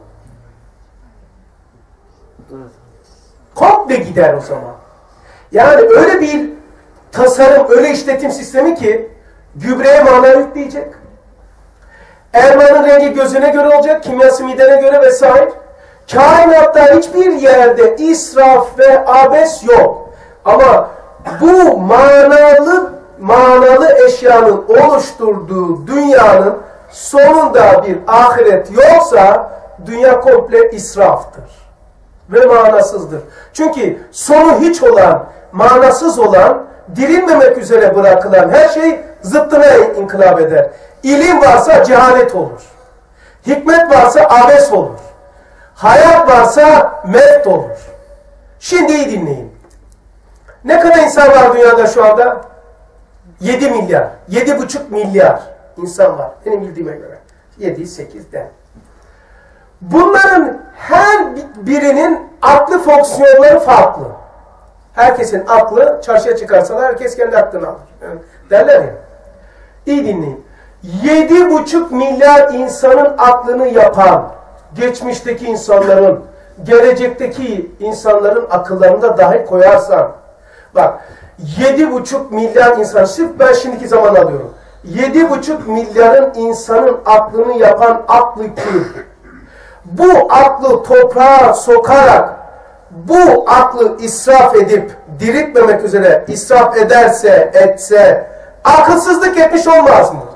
Komple gider o zaman. Yani öyle bir tasarım, öyle işletim sistemi ki, gübreye mana yükleyecek. Elmanın rengi gözüne göre olacak, kimyası midene göre vesaire. Kainatta hiçbir yerde israf ve abes yok. Ama bu manalı eşyanın oluşturduğu dünyanın sonunda bir ahiret yoksa dünya komple israftır ve manasızdır. Çünkü sonu hiç olan, manasız olan, dirilmemek üzere bırakılan her şey zıttına inkılap eder. İlim varsa cehalet olur. Hikmet varsa abes olur. Hayat varsa mevt olur. Şimdi iyi dinleyin. Ne kadar insan var dünyada şu anda? 7 milyar. 7,5 milyar insan var. Benim bildiğime göre. 7-8'den. Bunların her birinin aklı fonksiyonları farklı. Herkesin aklı, çarşıya çıkarsalar herkes kendi aklını alır. Yani derler ya. İyi dinleyin. 7,5 milyar insanın aklını yapan, geçmişteki insanların, gelecekteki insanların akıllarında dahi koyarsan, bak 7,5 milyar insan, sırf ben şimdiki zaman alıyorum. 7,5 milyarın insanın aklını yapan aklı kül. Bu aklı toprağa sokarak, bu aklı israf edip, diriltmemek üzere israf etse, akılsızlık etmiş olmaz mı?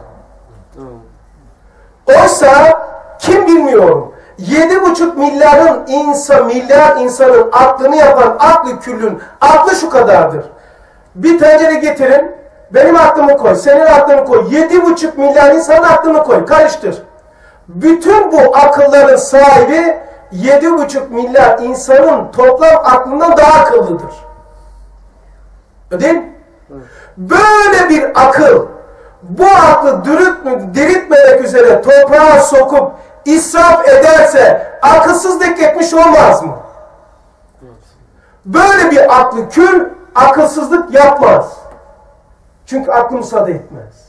Oysa, kim bilmiyorum, 7,5 milyar insanın aklını yapan aklı küllün, aklı şu kadardır. Bir tencere getirin, benim aklımı koy, senin aklını koy, 7,5 milyar insanın aklını koy, karıştır. Bütün bu akılların sahibi 7,5 milyar insanın toplam aklından daha akıllıdır. Değil mi? Böyle bir akıl, bu aklı diriltmemek üzere toprağa sokup israf ederse akılsızlık etmiş olmaz mı? Böyle bir aklı kül akılsızlık yapmaz. Çünkü aklı müsaade etmez.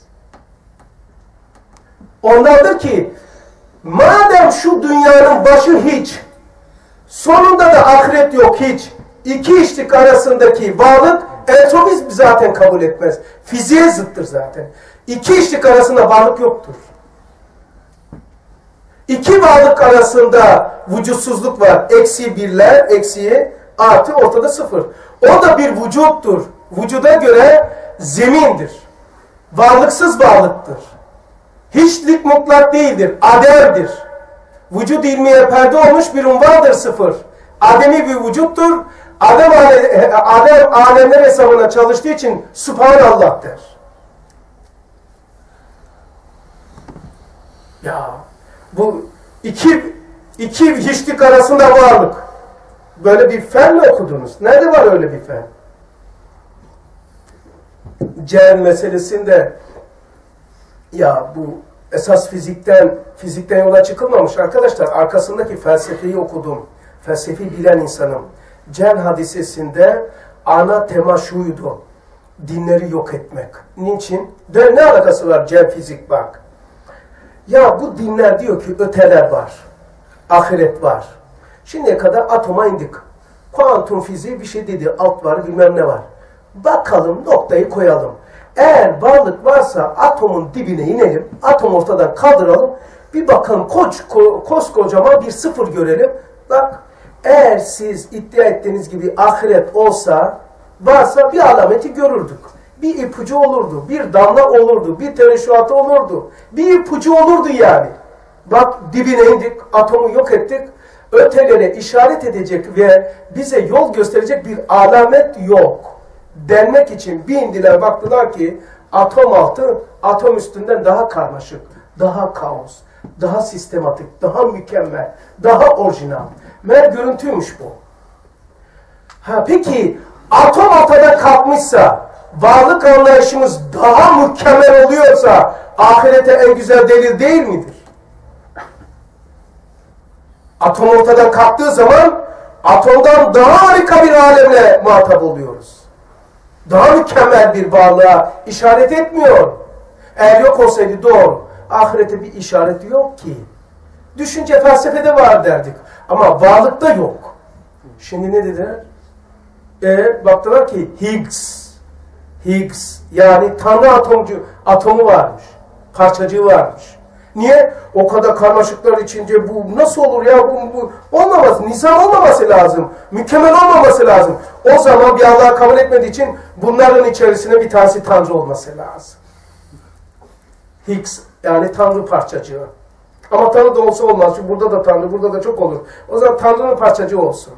Ondandır ki madem şu dünyanın başı hiç, sonunda da ahiret yok hiç, iki içlik arasındaki varlık entropizm zaten kabul etmez. Fiziğe zıttır zaten. İki içlik arasında varlık yoktur. İki varlık arasında vücutsuzluk var. Eksi birler, eksiği, artı ortada sıfır. O da bir vücuttur. Vücuda göre zemindir. Varlıksız varlıktır. Hiçlik mutlak değildir. Ademdir. Vücut ilmiye perde olmuş bir unvandır sıfır. Ademi bir vücuttur. Adem alemler hesabına çalıştığı için Subhanallah der. Ya bu iki hiçlik arasında varlık. Böyle bir fen mi okudunuz? Nerede var öyle bir fen? Cem meselesinde ya bu esas fizikten yola çıkılmamış arkadaşlar. Arkasındaki felsefeyi okudum. Felsefi bilen insanım. Cem hadisesinde ana tema şuydu. Dinleri yok etmek. Niçin? Ne alakası var Cem fizik bak. Ya bu dinler diyor ki öteler var. Ahiret var. Şimdiye kadar atoma indik. Kuantum fiziği bir şey dedi. Alt var bilmem ne var. Bakalım noktayı koyalım. Eğer varlık varsa atomun dibine inelim. Atomu ortadan kaldıralım. Bir bakalım koskocaman bir sıfır görelim. Bak eğer siz iddia ettiğiniz gibi ahiret olsa varsa bir alameti görürdük. Bir ipucu olurdu. Bir damla olurdu. Bir tereşuatı olurdu. Bir ipucu olurdu yani. Bak dibine indik. Atomu yok ettik. Ötelere işaret edecek ve bize yol gösterecek bir alamet yok. Denmek için bir indiler baktılar ki atom altı atom üstünden daha karmaşık, daha kaos, daha sistematik, daha mükemmel, daha orijinal. Meğer görüntüymüş bu. Peki atom ortadan kalkmışsa, varlık anlayışımız daha mükemmel oluyorsa ahirete en güzel delil değil midir? Atom ortadan kalktığı zaman atomdan daha harika bir alemle muhatap oluyoruz. Daha mükemmel bir varlığa işaret etmiyor. Eğer yok olsaydı doğru. Ahirete bir işareti yok ki. Düşünce felsefede var derdik. Ama varlıkta yok. Şimdi ne dediler? Baktılar ki Higgs yani Tanrı atomu varmış. Parçacığı varmış. Niye? O kadar karmaşıklar içince bu nasıl olur ya? Bu olmaz. Nizam olmaması lazım. Mükemmel olmaması lazım. O zaman bir Allah'ı kabul etmediği için bunların içerisine bir tanesi Tanrı olması lazım. Higgs yani Tanrı parçacığı. Ama Tanrı da olsa olmaz. Çünkü burada da Tanrı, burada da çok olur. O zaman Tanrı'nın parçacığı olsun.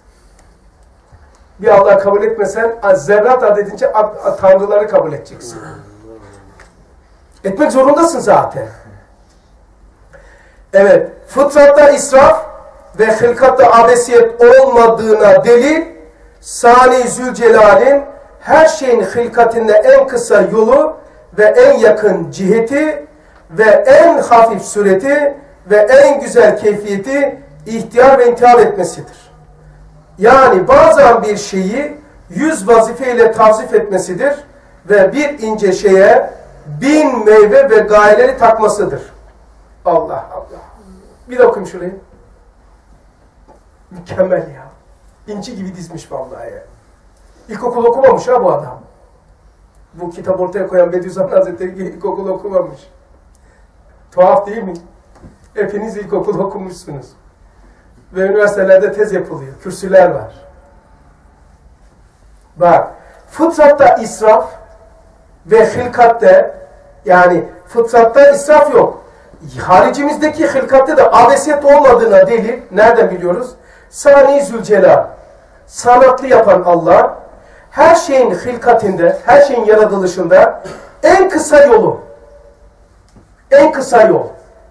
Bir Allah'ı kabul etmesen zerrat adedince Tanrıları kabul edeceksin. Etmek zorundasın zaten. Evet, fıtratta israf, ve hılkatta abesiyet olmadığına delil, Sani Zülcelal'in her şeyin hılkatinde en kısa yolu ve en yakın ciheti ve en hafif sureti ve en güzel keyfiyeti ihtiyar ve intihar etmesidir. Yani bazen bir şeyi 100 vazifeyle tavzif etmesidir ve bir ince şeye 1000 meyve ve gayeleri takmasıdır. Allah Allah. Bir de okuyayım şurayı. Mükemmel ya. İnci gibi dizmiş vallahi ya. İlkokul okumamış ha bu adam. Bu kitap ortaya koyan Bediüzzaman Hazretleri ilkokul okumamış. Tuhaf değil mi? Hepiniz ilkokul okumuşsunuz. Ve üniversitelerde tez yapılıyor. Kürsüler var. Bak, fıtratta israf ve hılkatte, yani fıtratta israf yok. Haricimizdeki hılkatte de abesiyet olmadığına delil, nereden biliyoruz? Sani Zülcelal, sanatlı yapan Allah, her şeyin hılkatinde, her şeyin yaratılışında en kısa yolu, en kısa yol.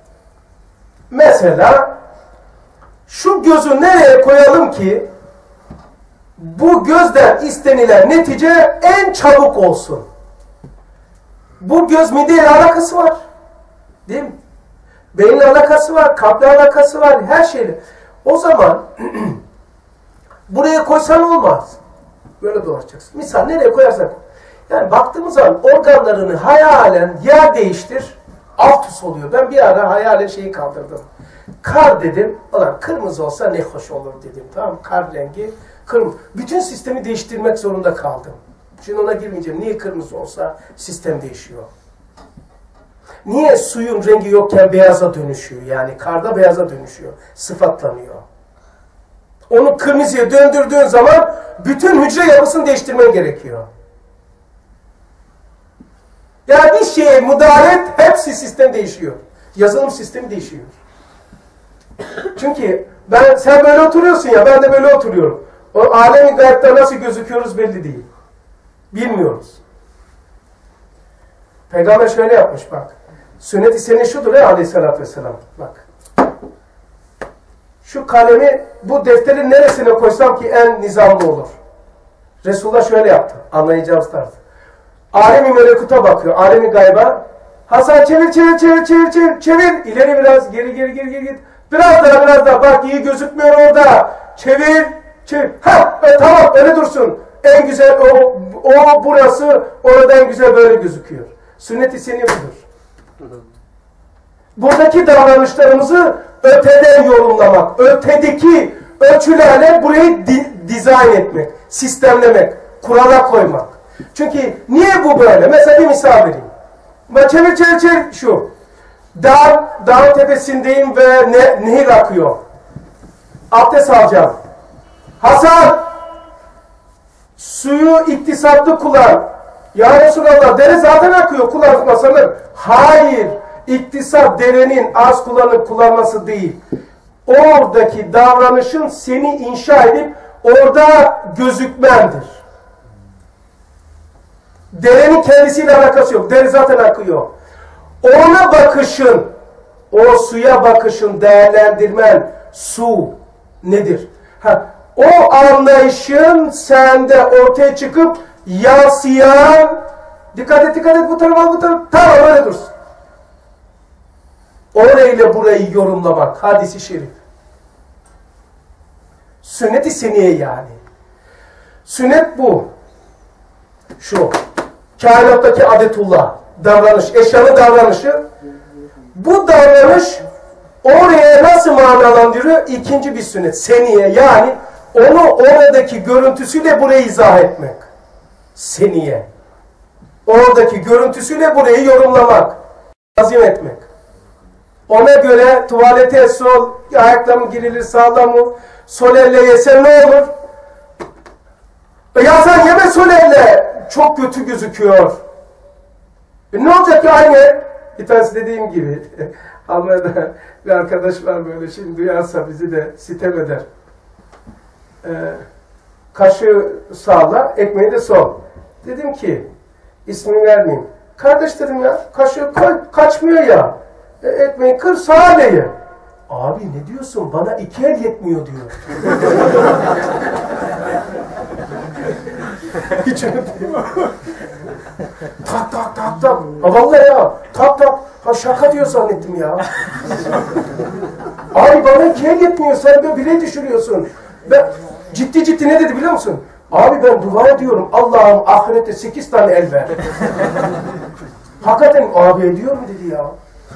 Mesela, şu gözü nereye koyalım ki, bu gözden istenilen netice en çabuk olsun. Bu göz mideyle alakası var. Değil mi? Beyinle alakası var, kalple alakası var, her şeyle. O zaman buraya koysan olmaz. Böyle dolaşacaksın. Misal nereye koyarsak. Yani baktığımız zaman organlarını hayalen yer değiştir, alt üst oluyor. Ben bir ara hayalen şeyi kaldırdım. Kar dedim, ulan kırmızı olsa ne hoş olur dedim. Tamam, kar rengi kırmızı. Bütün sistemi değiştirmek zorunda kaldım. Şimdi ona girmeyeceğim. Niye kırmızı olsa sistem değişiyor? Niye suyun rengi yokken beyaza dönüşüyor? Yani karda beyaza dönüşüyor. Sıfatlanıyor. Onu kırmızıya döndürdüğün zaman bütün hücre yapısını değiştirmen gerekiyor. Yani bir şeye müdahale et, hepsi sistem değişiyor. Yazılım sistemi değişiyor. Çünkü sen böyle oturuyorsun ya, ben de böyle oturuyorum. O alem-i gayipte nasıl gözüküyoruz belli değil. Bilmiyoruz. Peygamber şöyle yapmış bak. Sünnet-i seni şudur ya aleyhissalatü vesselam. Bak. Şu kalemi bu defterin neresine koysam ki en nizamlı olur. Resulullah şöyle yaptı. Anlayacağımız tarz. Alem-i melekuta bakıyor. Alem-i gayba. Hasan çevir. İleri biraz. Geri. Biraz daha. Bak iyi gözükmüyor orada. Çevir. Tamam öyle dursun. En güzel o burası. Orada en güzel böyle gözüküyor. Sünnet-i seni budur. Buradaki davranışlarımızı öteden yorumlamak. Ötedeki ölçülerle burayı dizayn etmek. Sistemlemek. Kurala koymak. Çünkü niye bu böyle? Mesela bir misal vereyim. Çevir şu. Dağın tepesindeyim ve nehir akıyor. Abdest alacağım. Hasan! Suyu iktisatlı kullan. Ya Resulallah dere zaten akıyor. Kullanmasın. Hayır. İktisat derenin az kullanıp kullanması değil. Oradaki davranışın seni inşa edip orada gözükmendir. Derenin kendisiyle alakası yok. Dere zaten akıyor. Ona bakışın, o suya bakışın, değerlendirmen, su nedir? O anlayışın sende ortaya çıkıp yansıyan, dikkat et bu tarafa. Tamam öyle dursun. Orayla burayı yorumlamak, hadis-i şerif. Sünnet-i seniye yani. Sünnet bu. Şu. Kainattaki adetullah. Davranış, eşyanın davranışı. Bu davranış oraya nasıl manalandırıyor? İkinci bir sünnet. Seniye yani onu oradaki görüntüsüyle burayı izah etmek. Seniye. Oradaki görüntüsüyle burayı yorumlamak. Azim etmek. Ona göre tuvalete sol, ayakla mı girilir, sağla mı? Sol elle yesen ne olur? Ya sen yeme sol elle. Çok kötü gözüküyor. Ne olacak ki aynı? Bir tanesi dediğim gibi. Almanya'da bir arkadaş var böyle, şimdi duyarsa bizi de sitem eder. Kaşığı sağla, ekmeği de sol. Dedim ki, ismini vermeyeyim. Kardeş dedim ya, kaşığı koy, kaçmıyor ya. Ekmeği kır, sağa ye. Abi ne diyorsun? Bana 2 el yetmiyor diyor. Hiç unutmuyor. Tak tak tak tak. Ha vallahi ya. Tak tak. Ha şaka diyor zannettim ya. Abi bana 2 el yetmiyor. Sen böyle bire düşürüyorsun. Ben ciddi ciddi ne dedi biliyor musun? Abi ben dua ediyorum. Allah'ım ahirette 8 tane el ver. Hakikaten abi ediyor mu dedi ya.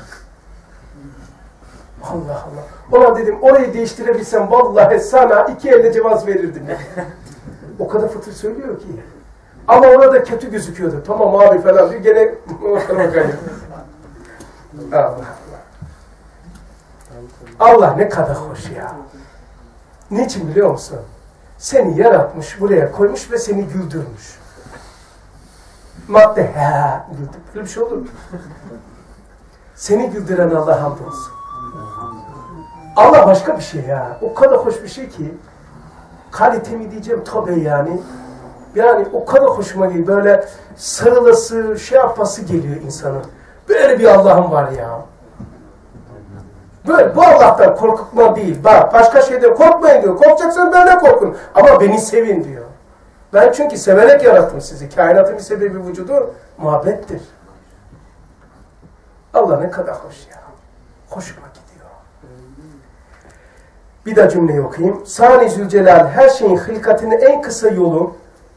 Allah Allah. Ulan dedim orayı değiştirebilsem vallahi sana 2 elle cevaz verirdim. O kadar fıtır söylüyor ki. Ama orada kötü gözüküyordu. Tamam abi falan diyor. Gene Allah Allah. Allah ne kadar hoş ya. Niçin biliyor musun? Seni yaratmış, buraya koymuş ve seni güldürmüş. Madde güldür. Böyle bir şey olur mu? Seni güldüren Allah hamdolsun. Allah başka bir şey ya. O kadar hoş bir şey ki. Kalite mi diyeceğim tabii yani. Yani o kadar hoşuma geliyor. Böyle sarılası, şey yapması geliyor insanın. Böyle bir Allah'ım var ya. Böyle bu Allah'tan korkutma değil. Bak başka şeyden korkmayın diyor. Korkacaksanız benden korkun. Ama beni sevin diyor. Ben çünkü severek yarattım sizi. Kainatın bir sebebi vücudu muhabbettir. Allah ne kadar hoş ya. Hoşuma gidiyor. Bir daha cümleyi okuyayım. Sani Zülcelal her şeyin hilkatinin en kısa yolu,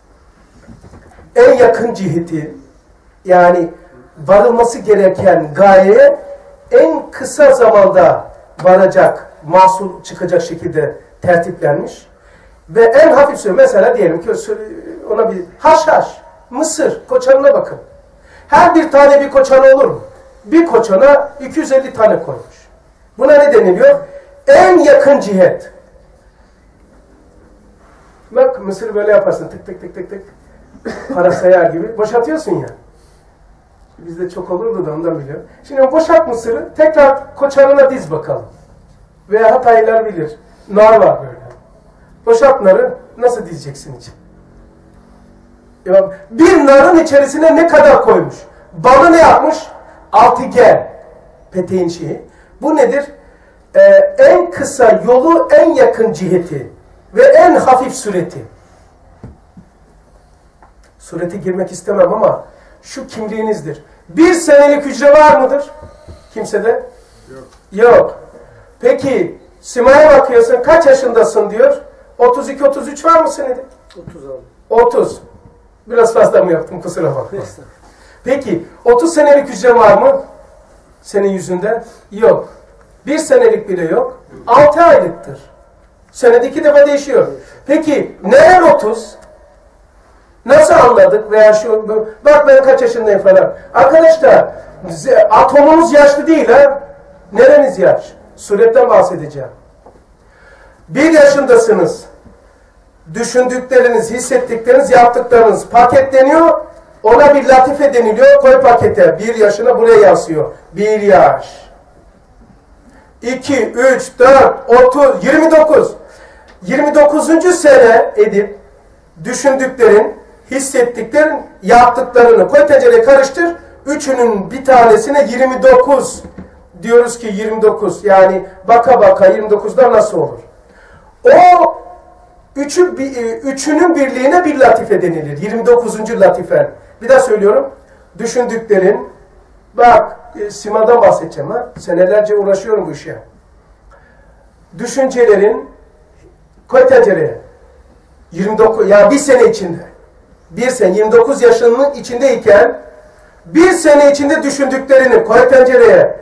en yakın ciheti, yani varılması gereken gayeye en kısa zamanda varacak, mahsul çıkacak şekilde tertiplenmiş. Ve en hafif söylüyor. Mesela diyelim ki ona bir haşhaş, mısır koçanına bakın. Her bir tane bir koçanı olur mu? Bir koçana 250 tane koymuş. Buna ne deniliyor? En yakın cihet. Bak mısır böyle yaparsın. Tık tık tık tık tık. Para sayar gibi. Boşaltıyorsun ya. Bizde çok olurdu da ondan biliyorum. Şimdi boşalt mısırı. Tekrar koçanına diz bakalım. Veya Hataylılar bilir. Nar var böyle. Boşalt narı. Nasıl dizeceksin için? Bir narın içerisine ne kadar koymuş? Balı ne yapmış? Altıgen. Peteğin şeyi. Bu nedir? En kısa yolu, en yakın ciheti ve en hafif sureti. Surete girmek istemem ama şu kimliğinizdir. 1 senelik hücre var mıdır? Kimsede? Yok. Yok. Peki Sima'ya bakıyorsun, kaç yaşındasın diyor. 32-33 var mı senede? 30 abi. 30. Biraz fazla mı yaptım, kusura bakma. Peki 30 senelik hücre var mı? Senin yüzünde? Yok. 1 senelik bile yok. 6 aylıktır. Senede 2 defa değişiyor. Peki neden 30? Nasıl anladık? Veya şu, bak ben kaç yaşındayım falan. Arkadaşlar atomunuz yaşlı değil ha. Nereniz yaş? Suretten bahsedeceğim. 1 yaşındasınız. Düşündükleriniz, hissettikleriniz, yaptıklarınız paketleniyor. Ona bir latife deniliyor. Koy pakete. 1 yaşına buraya yansıyor. 1 yaş. 2, 3, 4, 30, 29. 29. sene edip düşündüklerin, hissettiklerin, yaptıklarını koy tencereye karıştır. Üçünün bir tanesine 29 diyoruz ki 29. Yani baka baka 29'da nasıl olur? O üçünün birliğine bir latife denilir. 29. latife. Bir daha söylüyorum. Düşündüklerin, bak Sima'dan bahsedeceğim ha. Senelerce uğraşıyorum bu işe. Düşüncelerin koy tencereye. 29, ya 1 sene içinde. 1 sene, 29 yaşının içindeyken 1 sene içinde düşündüklerini koy tencereye.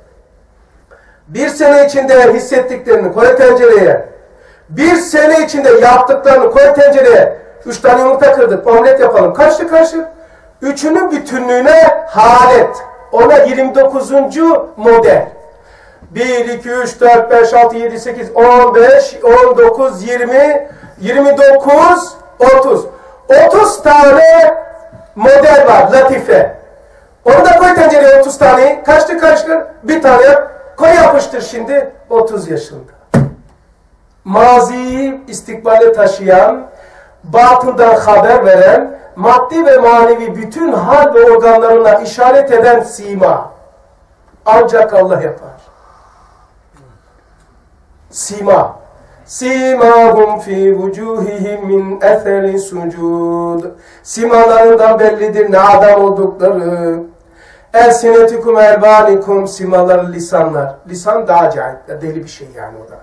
1 sene içinde hissettiklerini koy tencereye. 1 sene içinde yaptıklarını koy tencereye. 3 tane yumurta kırdık, omlet yapalım. Kaçtı karışık? Üçünün bütünlüğüne halet. Ona 29. model. 1, 2, 3, 4, 5, 6, 7, 8, 15, 19, 20, 29, 30. 30 tane model var, latife. Onu da koy tencereye 30 tane. Kaçtı karıştır? Bir tane koy yapıştır şimdi. 30 yaşında. Maziyi istikbale taşıyan, batından haber veren, maddi ve manevi bütün hal ve organlarına işaret eden sima. Ancak Allah yapar. Sima. Simahum fi vucuhihim min etheri sucud. Simalarından bellidir ne adam oldukları. Elsinetikum erbanikum, simaları lisanlar. Lisan daha acayip, deli bir şey yani o da.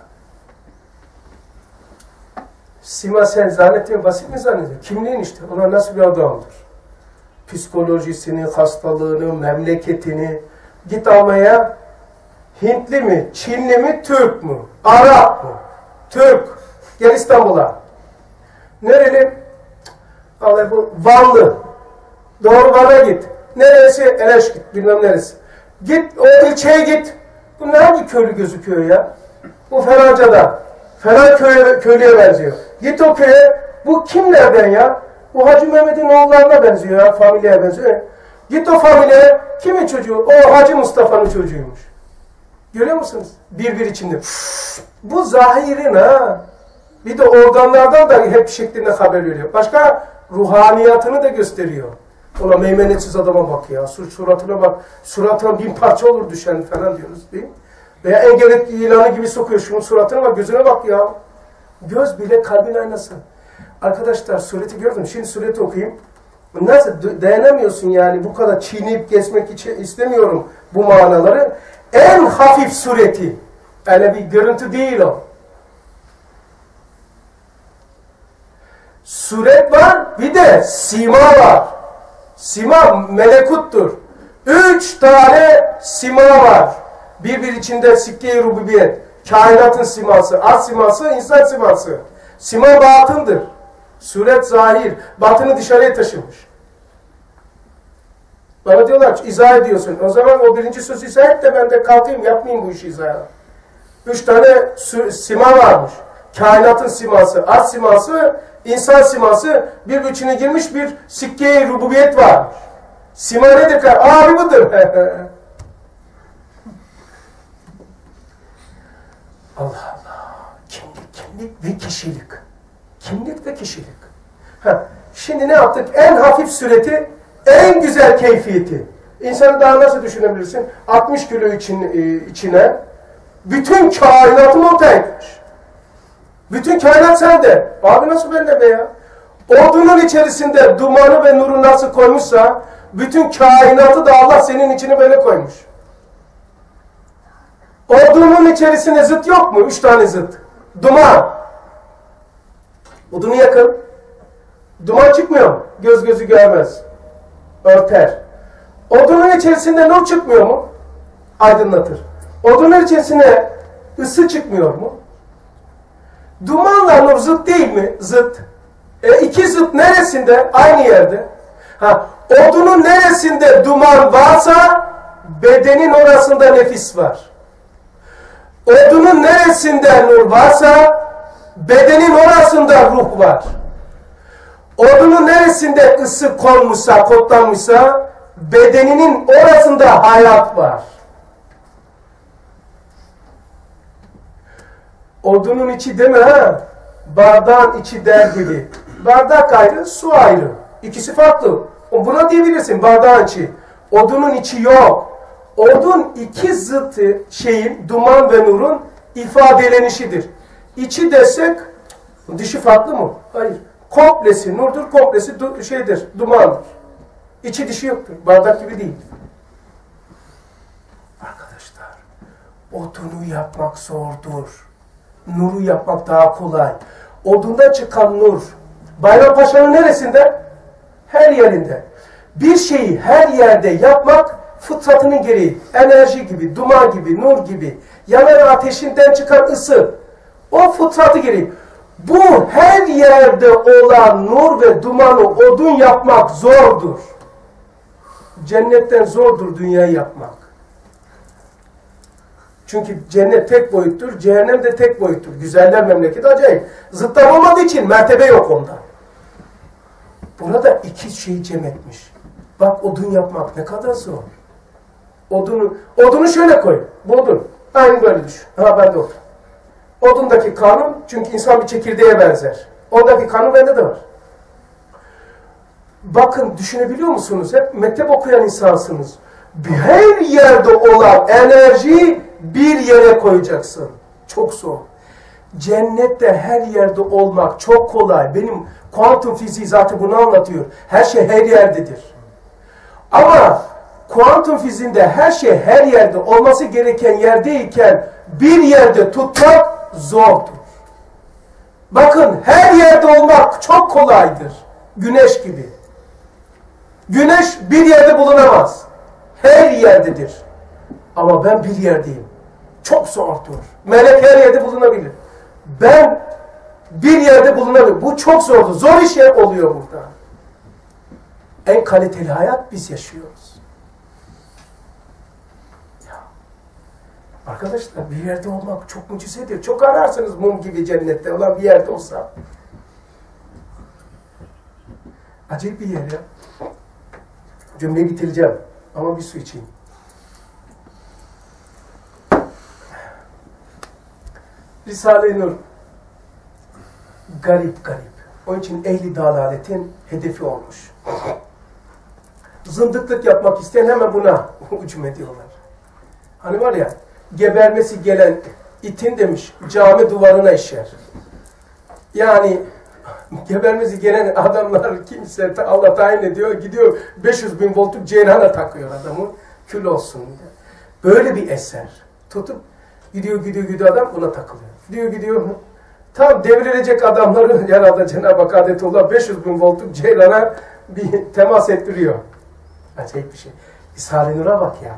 Sima sen zannettiğin basit mi zannediyorsun? Kimliğin işte, ona nasıl bir adamdır? Psikolojisini, hastalığını, memleketini git almaya. Hintli mi, Çinli mi, Türk mü, Arap mı? Türk. Gel İstanbul'a. Nereli? Allah bu Vanlı. Doğru Van'a git. Neresi? Eleş git. Bilmem neresi. Git o ilçeye git. Bu ne hangi köylü gözüküyor ya? Bu Feranca'da. Falan köylüye benziyor. Git o köye. Bu kimlerden ya? Bu Hacı Mehmet'in oğullarına benziyor ya. Familyeye benziyor. Git o familyeye. Kimin çocuğu? O Hacı Mustafa'nın çocuğuymuş. Görüyor musunuz? Birbir içinde. Bu zahirin ha. Bir de organlardan da hep şeklinde haber veriyor. Başka ruhaniyatını da gösteriyor. Ona meymenetsiz adama bak ya. Suratına bak. Suratına bin parça olur düşen falan diyoruz değil mi? Veya engelet ilanı gibi sokuyor. Şunun suratına bak. Gözüne bak ya. Göz bile kalbin aynası. Arkadaşlar sureti gördüm. Şimdi sureti okuyayım. Nasıl dayanamıyorsun yani bu kadar çiğneyip geçmek için istemiyorum bu manaları. En hafif sureti. Öyle bir görüntü değil o. Suret var, bir de sima var. Sima melekuttur. 3 tane sima var. Birbir içinde sikke-i rububiyet. Kainatın siması, az siması, insan siması. Sima batındır. Suret zahir. Batını dışarıya taşımış. Bana diyorlar ki izah ediyorsun. O zaman o birinci sözü izah et de ben de kalkayım yapmayayım bu işi izah. 3 tane sima varmış. Kainatın siması, az siması, insan siması, bir içine girmiş bir sikke-i rububiyet varmış. Sima nedir? Abi budur. Allah Allah. Kimlik ve kişilik. Kimlik ve kişilik. Şimdi ne yaptık? En hafif sureti, en güzel keyfiyeti. İnsanı daha nasıl düşünebilirsin? 60 kilo içine bütün kainatı monte etmiş. Bütün kainat sende. Abi nasıl bende be ya? Odunun içerisinde dumanı ve nuru nasıl koymuşsa bütün kainatı da Allah senin içine böyle koymuş. Odunun içerisinde zıt yok mu? 3 tane zıt. Duman. Odunu yakın. Duman çıkmıyor mu? Göz gözü görmez. Örter. Odunun içerisinde nur çıkmıyor mu? Aydınlatır. Odunun içerisinde ısı çıkmıyor mu? Dumanla nur zıt değil mi? Zıt. İki zıt neresinde? Aynı yerde. Odunun neresinde duman varsa bedenin orasında nefis var. Odunun neresinde nur varsa bedenin orasında ruh var. Odunun neresinde ısı konmuşsa, kodlanmışsa bedeninin orasında hayat var. Odunun içi deme ha. Bardağın içi der gibi. Bardak ayrı, su ayrı. İkisi farklı. Buna diyebilirsin bardağın içi. Odunun içi yok. Odun iki zıtı şeyin, duman ve nurun ifadelenişidir. İçi desek, dışı farklı mı? Hayır. Komplesi nurdur, komplesi dumandır. İçi dışı yoktur. Bardak gibi değil. Arkadaşlar, odunu yapmak zordur. Nuru yapmak daha kolay. Odundan çıkan nur, Bayrampaşa'nın neresinde? Her yerinde. Bir şeyi her yerde yapmak fıtratının gereği. Enerji gibi, duman gibi, nur gibi. Yanan ateşinden çıkan ısı. O fıtratı gereği. Bu her yerde olan nur ve dumanı odun yapmak zordur. Cennetten zordur dünyayı yapmak. Çünkü cennet tek boyuttur, cehennem de tek boyuttur. Güzeller memleketi acayip. Zıtlar olmadığı için mertebe yok onda. Burada iki şeyi cem etmiş. Bak odun yapmak ne kadar zor. Odunu şöyle koy. Bu odun. Aynı böyle düşün. Ben de otur. Odundaki kanun, çünkü insan bir çekirdeğe benzer. Ondaki kanun bende de var. Bakın düşünebiliyor musunuz? Hep mektep okuyan insansınız. Her yerde olan enerjiyi bir yere koyacaksın. Çok zor. Cennette her yerde olmak çok kolay. Benim kuantum fiziği zaten bunu anlatıyor. Her şey her yerdedir. Ama kuantum fiziğinde her şey her yerde olması gereken yerdeyken bir yerde tutmak zordur. Bakın her yerde olmak çok kolaydır. Güneş gibi. Güneş bir yerde bulunamaz. Her yerdedir. Ama ben bir yerdeyim. Çok zordur. Melek her yerde bulunabilir. Ben bir yerde bulunabilirim. Bu çok zordur. Zor iş oluyor burada. En kaliteli hayat biz yaşıyoruz. Ya. Arkadaşlar bir yerde olmak çok mucizedir. Çok ararsınız mum gibi cennette olan bir yerde olsa. Acayip bir yer ya. Cümleyi bitireceğim. Ama bir su içeyim. Risale-i Nur garip. Onun için ehli dalaletin hedefi olmuş. Zındıklık yapmak isteyen hemen buna hücum ediyorlar. Hani var ya, gebermesi gelen itin demiş, cami duvarına işer. Yani gebermesi gelen adamlar kimse Allah tayin ediyor, gidiyor 500 bin voltluk ceyrana takıyor adamı, kül olsun diye. Böyle bir eser. Tutup gidiyor adam buna takılıyor. Gidiyor. Tam devrilecek adamları herhalde Cenab-ı Hak adetullah 500 bin voltluk ceylana bir temas ettiriyor. Acayip bir şey. Risale-i Nur'a bak ya.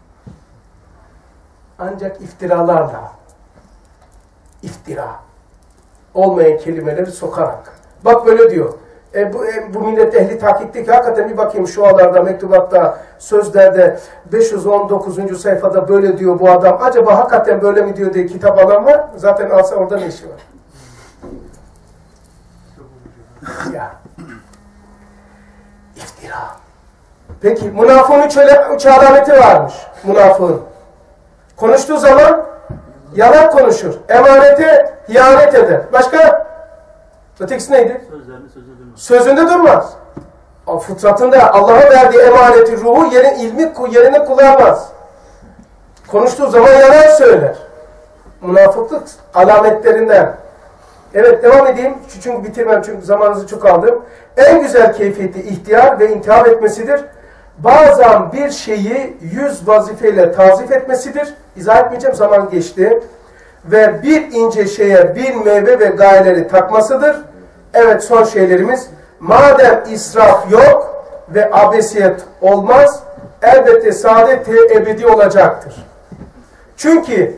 Ancak iftiralarla, olmayan kelimeleri sokarak. Bak böyle diyor. Bu millet ehli tahkikteki hakikaten bir bakayım şualarda, mektubatta, sözlerde 519. sayfada böyle diyor bu adam. Acaba hakikaten böyle mi diyor diye kitap alan var. Zaten alsa orada ne işi var? Ya. İftira. Peki münafığın üç alameti varmış. Münafığın. Konuştuğu zaman yalan konuşur. Emanete ihanet eder. Başka? Ötekisi neydi? Sözünde durmaz. Fıtratında Allah'a verdiği emaneti, ruhu, ilmi yerine kullanmaz. Konuştuğu zaman yalan söyler. Münafıklık alametlerinden. Evet, devam edeyim. Çünkü bitirmem, çünkü zamanınızı çok aldım. En güzel keyfiyeti ihtiyar ve intihap etmesidir. Bazen bir şeyi 100 vazifeyle tazif etmesidir. İzah etmeyeceğim, zaman geçti. Ve bir ince şeye 1000 meyve ve gayeleri takmasıdır. Evet, son şeylerimiz. Madem israf yok ve abesiyet olmaz, elbette saadet-i ebedi olacaktır. Çünkü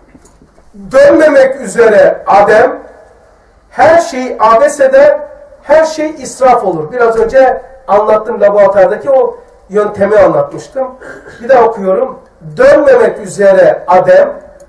dönmemek üzere Adem, her şeyi abes eder, her şey israf olur. Biraz önce anlattım, laboratuvardaki o yöntemi anlatmıştım. Bir daha okuyorum. Dönmemek üzere Adem,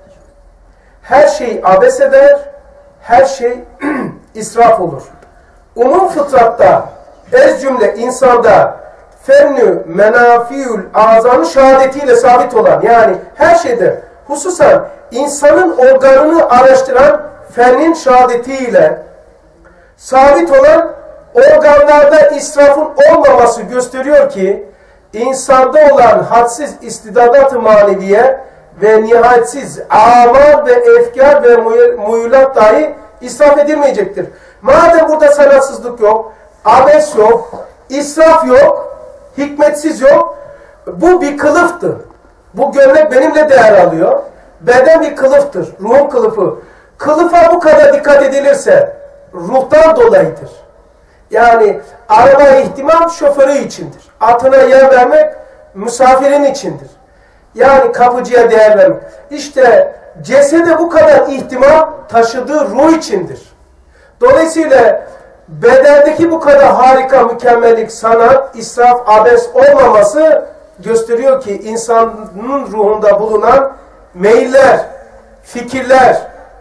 her şeyi abes eder, her şey israf olur. Umum fıtratta, ez cümle insanda fennü menafiül azanın şehadetiyle sabit olan, yani her şeyde, hususan insanın organını araştıran fennin şehadetiyle sabit olan organlarda israfın olmaması gösteriyor ki, insanda olan hadsiz istidadat-ı maneviye ve nihayetsiz amal ve efkar ve muyulat dahi israf edilmeyecektir. Madem burada sanatsızlık yok, abes yok, israf yok, hikmetsiz yok, bu bir kılıftır. Bu gömlek benimle değer alıyor. Beden bir kılıftır, ruhun kılıfı. Kılıfa bu kadar dikkat edilirse, ruhtan dolayıdır. Yani arabaya ihtimam şoförü içindir. Atına yer vermek misafirin içindir. Yani kapıcıya değer vermek. İşte cesede bu kadar ihtimam taşıdığı ruh içindir. Dolayısıyla bedendeki bu kadar harika, mükemmellik, sanat, israf, abes olmaması gösteriyor ki insanın ruhunda bulunan meyiller, fikirler,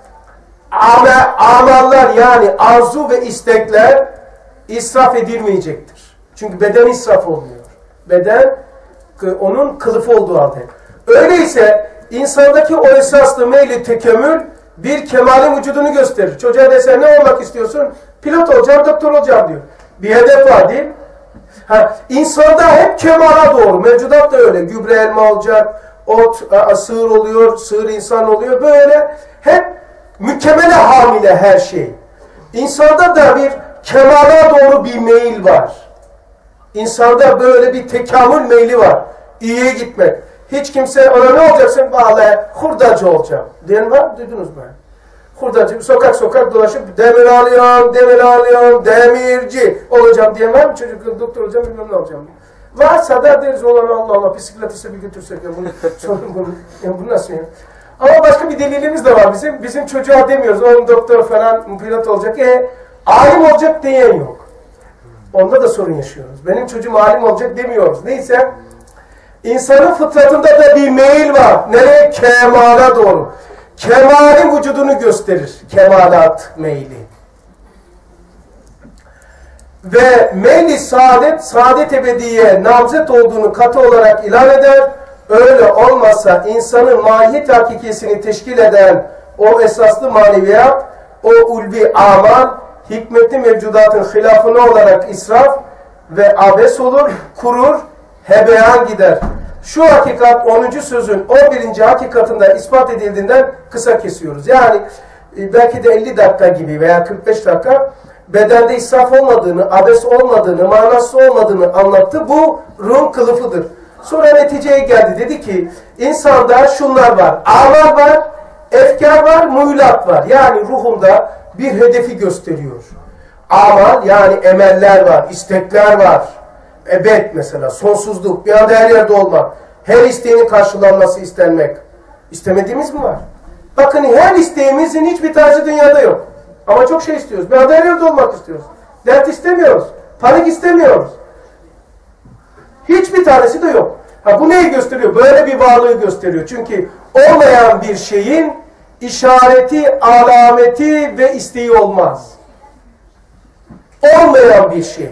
amallar, yani arzu ve istekler israf edilmeyecektir. Çünkü beden israf olmuyor. Beden onun kılıfı olduğu halde. Öyleyse insandaki o esaslı meyli tekemmül bir kemalin vücudunu gösterir. Çocuğa desen ne olmak istiyorsun? Pilot olacağım, doktor olacağım diyor. Bir hedef var değil mi? İnsanda hep kemala doğru. Mevcudat da öyle. Gübre elma olacak, ot, sığır oluyor, sığır insan oluyor. Böyle hep Mükemmele hamile her şey. İnsanda da bir kemala doğru bir meyil var. İnsanda böyle bir tekamül meyli var. İyiye gitmek. Hiç kimse ona ne olacaksın? Vallahi hurdacı olacağım. Diyen var mı? Duydunuz mu? Hurdacı. Sokak sokak dolaşıp demir alıyorum, demirci olacağım diyen var mı? Çocuk doktor olacağım, bilmem ne olacağım. Varsa da deriz olan Allah Allah bisikletise bir götürsek ya bunu, bu nasıl ya? Ama başka bir delilimiz de var bizim. Bizim çocuğa demiyoruz. Onun doktor falan pilot olacak. Alim olacak diyen yok. Onda da sorun yaşıyoruz. Benim çocuğum alim olacak demiyoruz. Neyse. İnsanın fıtratında da bir meyil var. Nereye? Kemala doğru. Kemalin vücudunu gösterir. Kemalat meyli. Ve meyli saadet ebediye namzet olduğunu katı olarak ilan eder. Öyle olmazsa insanın mahiyet hakikisini teşkil eden o esaslı maneviyat, o ulvi amal, hikmetli mevcudatın hilafına olarak israf ve abes olur, kurur, hebeyan gider. Şu hakikat 10. sözün 11. hakikatında ispat edildiğinden kısa kesiyoruz. Yani belki de 50 dakika gibi veya 45 dakika bedende israf olmadığını, abes olmadığını, manasız olmadığını anlattı. Bu ruhun kılıfıdır. Sonra neticeye geldi. Dedi ki insanda şunlar var. Amal var, efkar var, muhlat var. Yani ruhunda bir hedefi gösteriyor. Amal yani emeller var, istekler var. Ebed mesela, sonsuzluk, bir anda her yerde olmak. Her isteğinin karşılanması istenmek. İstemediğimiz mi var? Bakın her isteğimizin hiçbir tanesi dünyada yok. Ama çok şey istiyoruz. Bir anda her yerde olmak istiyoruz. Dert istemiyoruz. Panik istemiyoruz. Hiçbir tanesi de yok. Bu neyi gösteriyor? Böyle bir varlığı gösteriyor. Çünkü olmayan bir şeyin işareti, alameti ve isteği olmaz. Olmayan bir şey.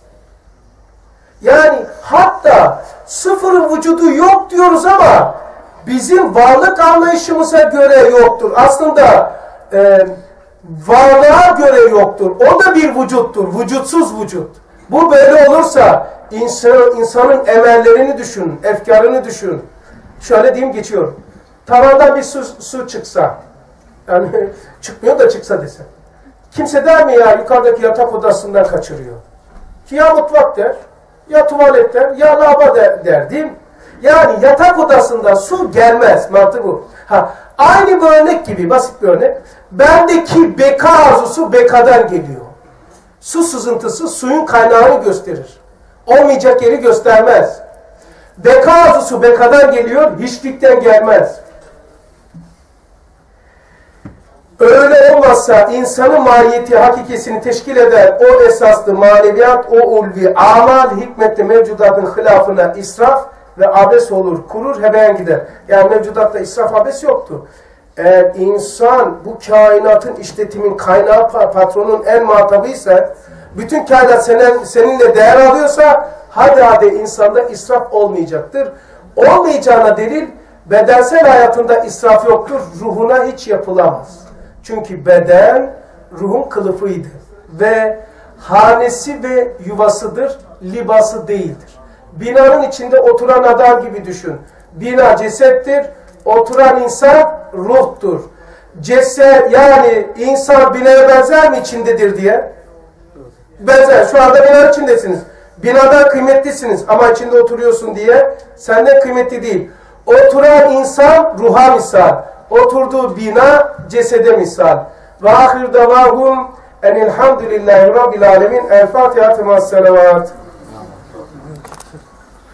Yani hatta sıfır vücudu yok diyoruz ama bizim varlık anlayışımıza göre yoktur. Aslında varlığa göre yoktur. O da bir vücuttur. Vücutsuz vücut. Bu böyle olursa insanın emellerini düşün, efkarını düşün. Şöyle diyeyim geçiyorum. Tavandan bir su çıksa, yani çıkmıyor da çıksa desem. Kimse der mi ya yukarıdaki yatak odasından kaçırıyor? Ki ya mutfak der, ya tuvalet der, ya lavabo der değil mi? Yani yatak odasında su gelmez. Mantığı bu. Aynı bir örnek gibi, basit bir örnek. Bendeki beka arzusu bekadan geliyor. Su sızıntısı suyun kaynağını gösterir. Olmayacak yeri göstermez. Beka arzusu bekadan geliyor, hiçlikten gelmez. Öyle olmazsa insanın mahiyeti, hakikisini teşkil eden o esaslı maneviyat, o ulvi, amal, hikmetli mevcudatın hilafına israf ve abes olur, kurur, hemen gider. Yani mevcudatta israf, abes yoktu. Eğer insan bu kainatın işletimin kaynağı, patronun en muhatabıysa, bütün kainat seninle değer alıyorsa, hadi insanda israf olmayacaktır. Olmayacağına delil, bedensel hayatında israf yoktur, ruhuna hiç yapılamaz. Çünkü beden ruhun kılıfıydı ve hanesi ve yuvasıdır, libası değildir. Binanın içinde oturan adam gibi düşün. Bina cesettir, oturan insan ruhtur. Ceset yani insan binaya benzer mi içindedir diye? Benzer. Şu anda binanın içindesiniz. Binadan kıymetlisiniz ama içinde oturuyorsun diye senden kıymetli değil. Oturan insan ruha misal. Oturduğu bina cesede misal. Ve ahir davahum enilhamdülillahi rabbil alemin. El Fatiha temas salavat.